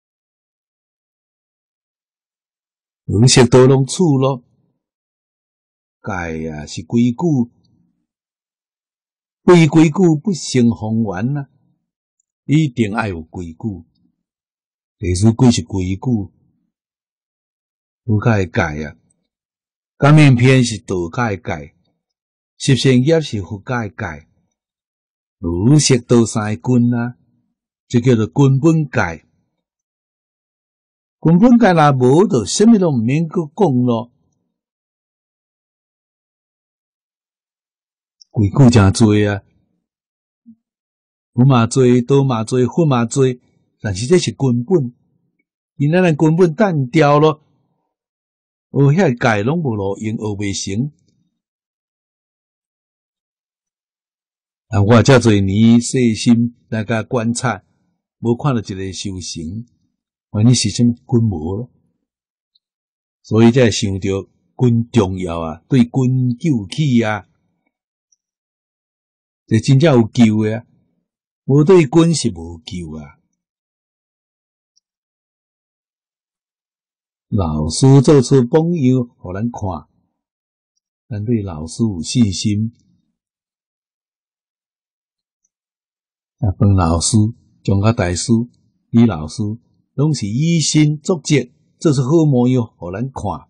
有些都拢处咯。戒啊是规矩，非规矩不成方圆啊，一定要有规矩。历史规是规矩，儒家的戒啊，感应篇是道家的戒，十善业是佛家的戒。儒释道三根啊，这叫做根本戒。根本戒若无，就什么都毋免阁讲咯。规矩真多啊，儒嘛多，道嘛多，佛嘛多，但是这是根本。因咱的根本断掉咯，学遐戒拢无路用，学袂成。啊！我遮侪年细心来甲观察，无看到一个修行，原来是什么根无咯。所以才会想着根重要啊，对根救起啊，这真正有救的啊，无对根是无救啊。老师做出榜样，互咱看，咱对老师有信心。啊，彭老师、蒋家大师、李老师，拢是以身作则，做出好模样，互咱看。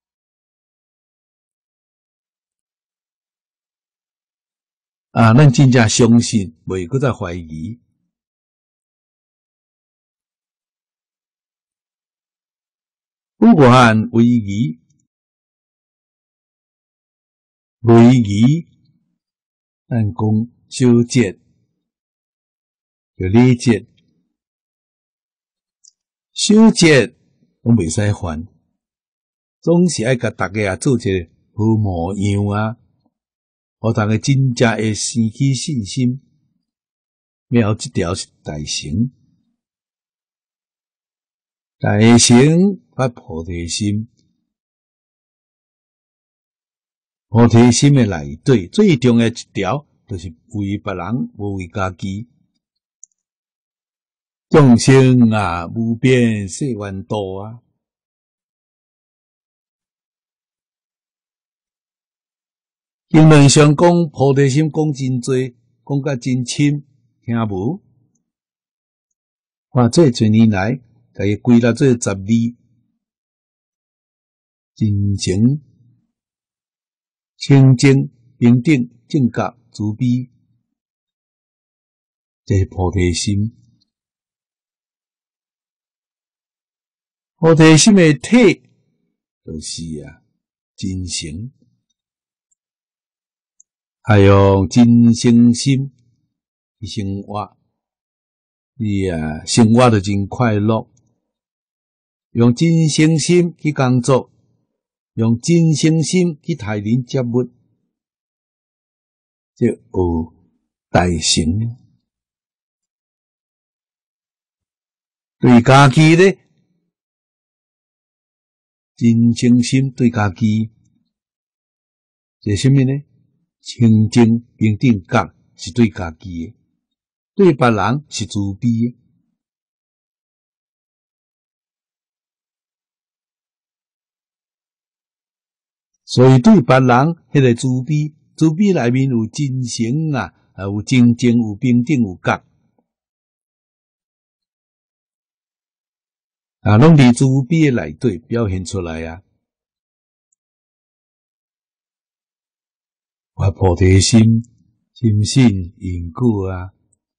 啊，咱真正相信，袂搁再怀疑。有限为疑，为疑，咱讲小节。就礼节、小节拢袂使犯，总是爱甲大家啊做一个好模样啊，互大家真正会生起信心。了后这条是大乘，大乘发菩提心，菩提心的内底最重要一条，就是为别人，无为家己。众生啊，无边誓愿度啊！经论上讲菩提心讲真多，讲甲真深，听无？我这几年来，甲伊归纳做十二：真诚、清净、平等、正觉、慈悲，这是菩提心。菩提心的体就是啊，真诚，还用真诚心去生活，你啊生活就真快乐。用真诚心去工作，用真诚心去待人接物，这有大成。对家己呢？真诚心对家己， 这是什么呢？清净平等觉是对家己的，对别人是慈悲的。所以对别人迄个慈悲，慈悲内面有真诚啊，啊有真正有平等有觉，啊，拢伫慈悲的内底表现出来啊。发菩提心，深信因果啊。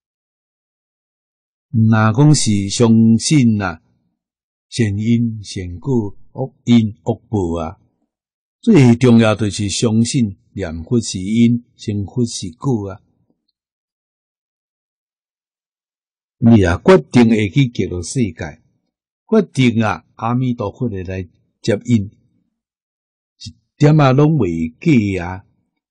若讲是相信啊，善因善果，恶因恶报啊。最重要就是相信念佛是因，成佛是果啊。你啊，决定会去极乐世界，决定啊，阿弥陀佛会来接引，一点啊拢袂假啊。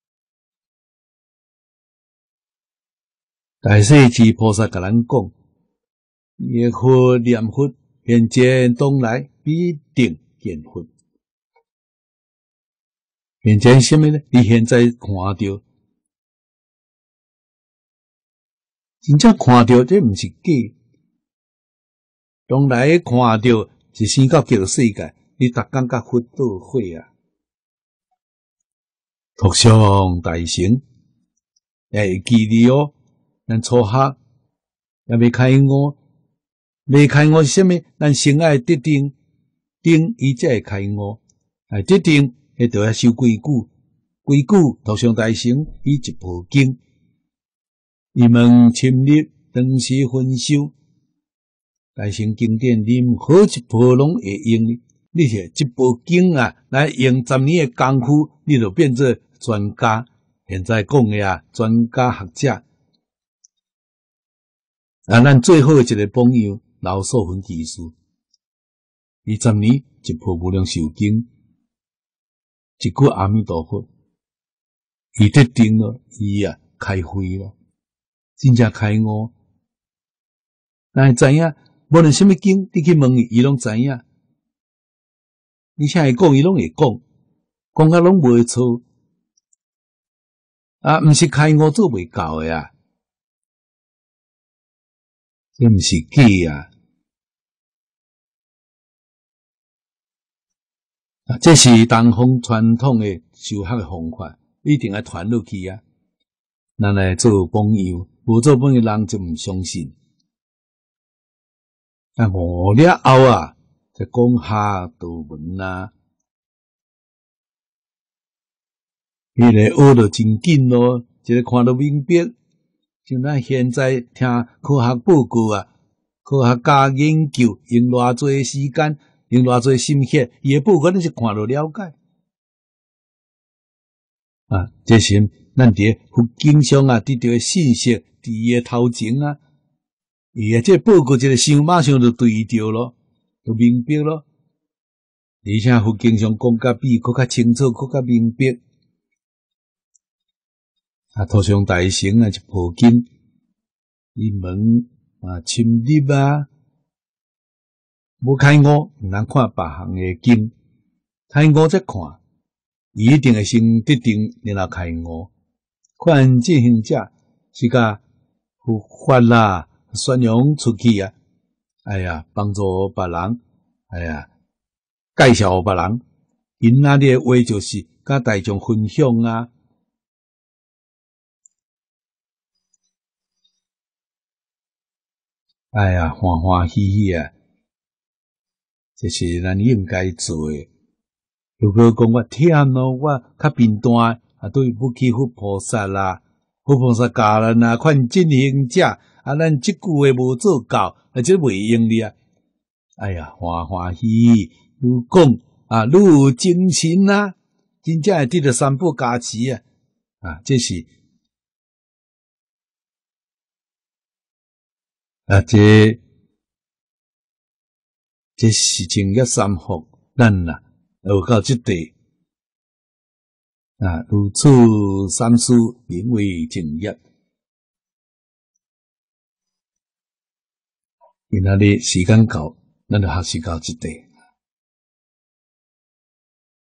大势至菩萨甲咱讲，念佛念佛，现前当来必定见佛。现前什么呢？你现在看到，真正看到，这毋是假。当来看到是生到极乐世界，你逐工甲佛倒火啊！福上大成，会记哩哦。咱初学也未开悟，未开悟是啥物？咱先爱得定，定伊才会开悟。哎，得定，迄著要修规矩，规矩图上大成，以一部经，伊问深入，当时分修，大成经典，任何一部拢会用。你是一部经啊，来用十年的功夫，你就变做专家。现在讲的啊，专家学者。啊，咱最好的一个榜样，老寿分居士，伊十年一部无量寿经，一句阿弥陀佛，伊得定了，伊啊开慧了，真正开悟。咱知影，无论什么经，你去问伊，伊拢知影。你啥会讲，伊拢会讲，讲甲拢袂错。啊，毋是开悟做袂到的啊。这毋是假啊！啊，这是东方传统的修学的方法，一定要传落去啊！咱来做榜样，无做榜样人就毋相信。啊，悟了后啊，再讲下道门啊，迄个学得真紧咯，一个看到明白。像咱现在听科学报告啊，科学家研究用偌济时间，用偌济心血，伊诶报告咱是看到了解啊。这是咱伫佛经上啊得到诶信息，伫伊诶头前啊，伊诶这报告一个想马上就对着咯，就明白咯。而且佛经上讲甲比佫较清楚，佫较明白。啊，图上大成啊，一部经，伊问啊，深入啊，无开悟，毋通看别项诶经，开悟再看，伊一定会先得定，然后开悟。看进行者是甲佛法啦宣扬出去啊，哎呀，帮助别人，哎呀，介绍别人，因那里诶话就是甲大众分享啊。哎呀，欢欢喜喜啊！这是咱应该做诶。如果讲我忝咯，我较贫惰啊，对不起佛菩萨啦，佛菩萨教咱啊，看进行者啊，咱即句话无做到，啊，这袂用哩啊！哎呀，欢欢喜喜，愈讲啊，愈有精神啊，真正会得到三宝加持啊！啊，这是啊，这。这是正业三福，咱啊学到这地啊，如此三事名为正业。今仔日时间到，咱就学习到这地。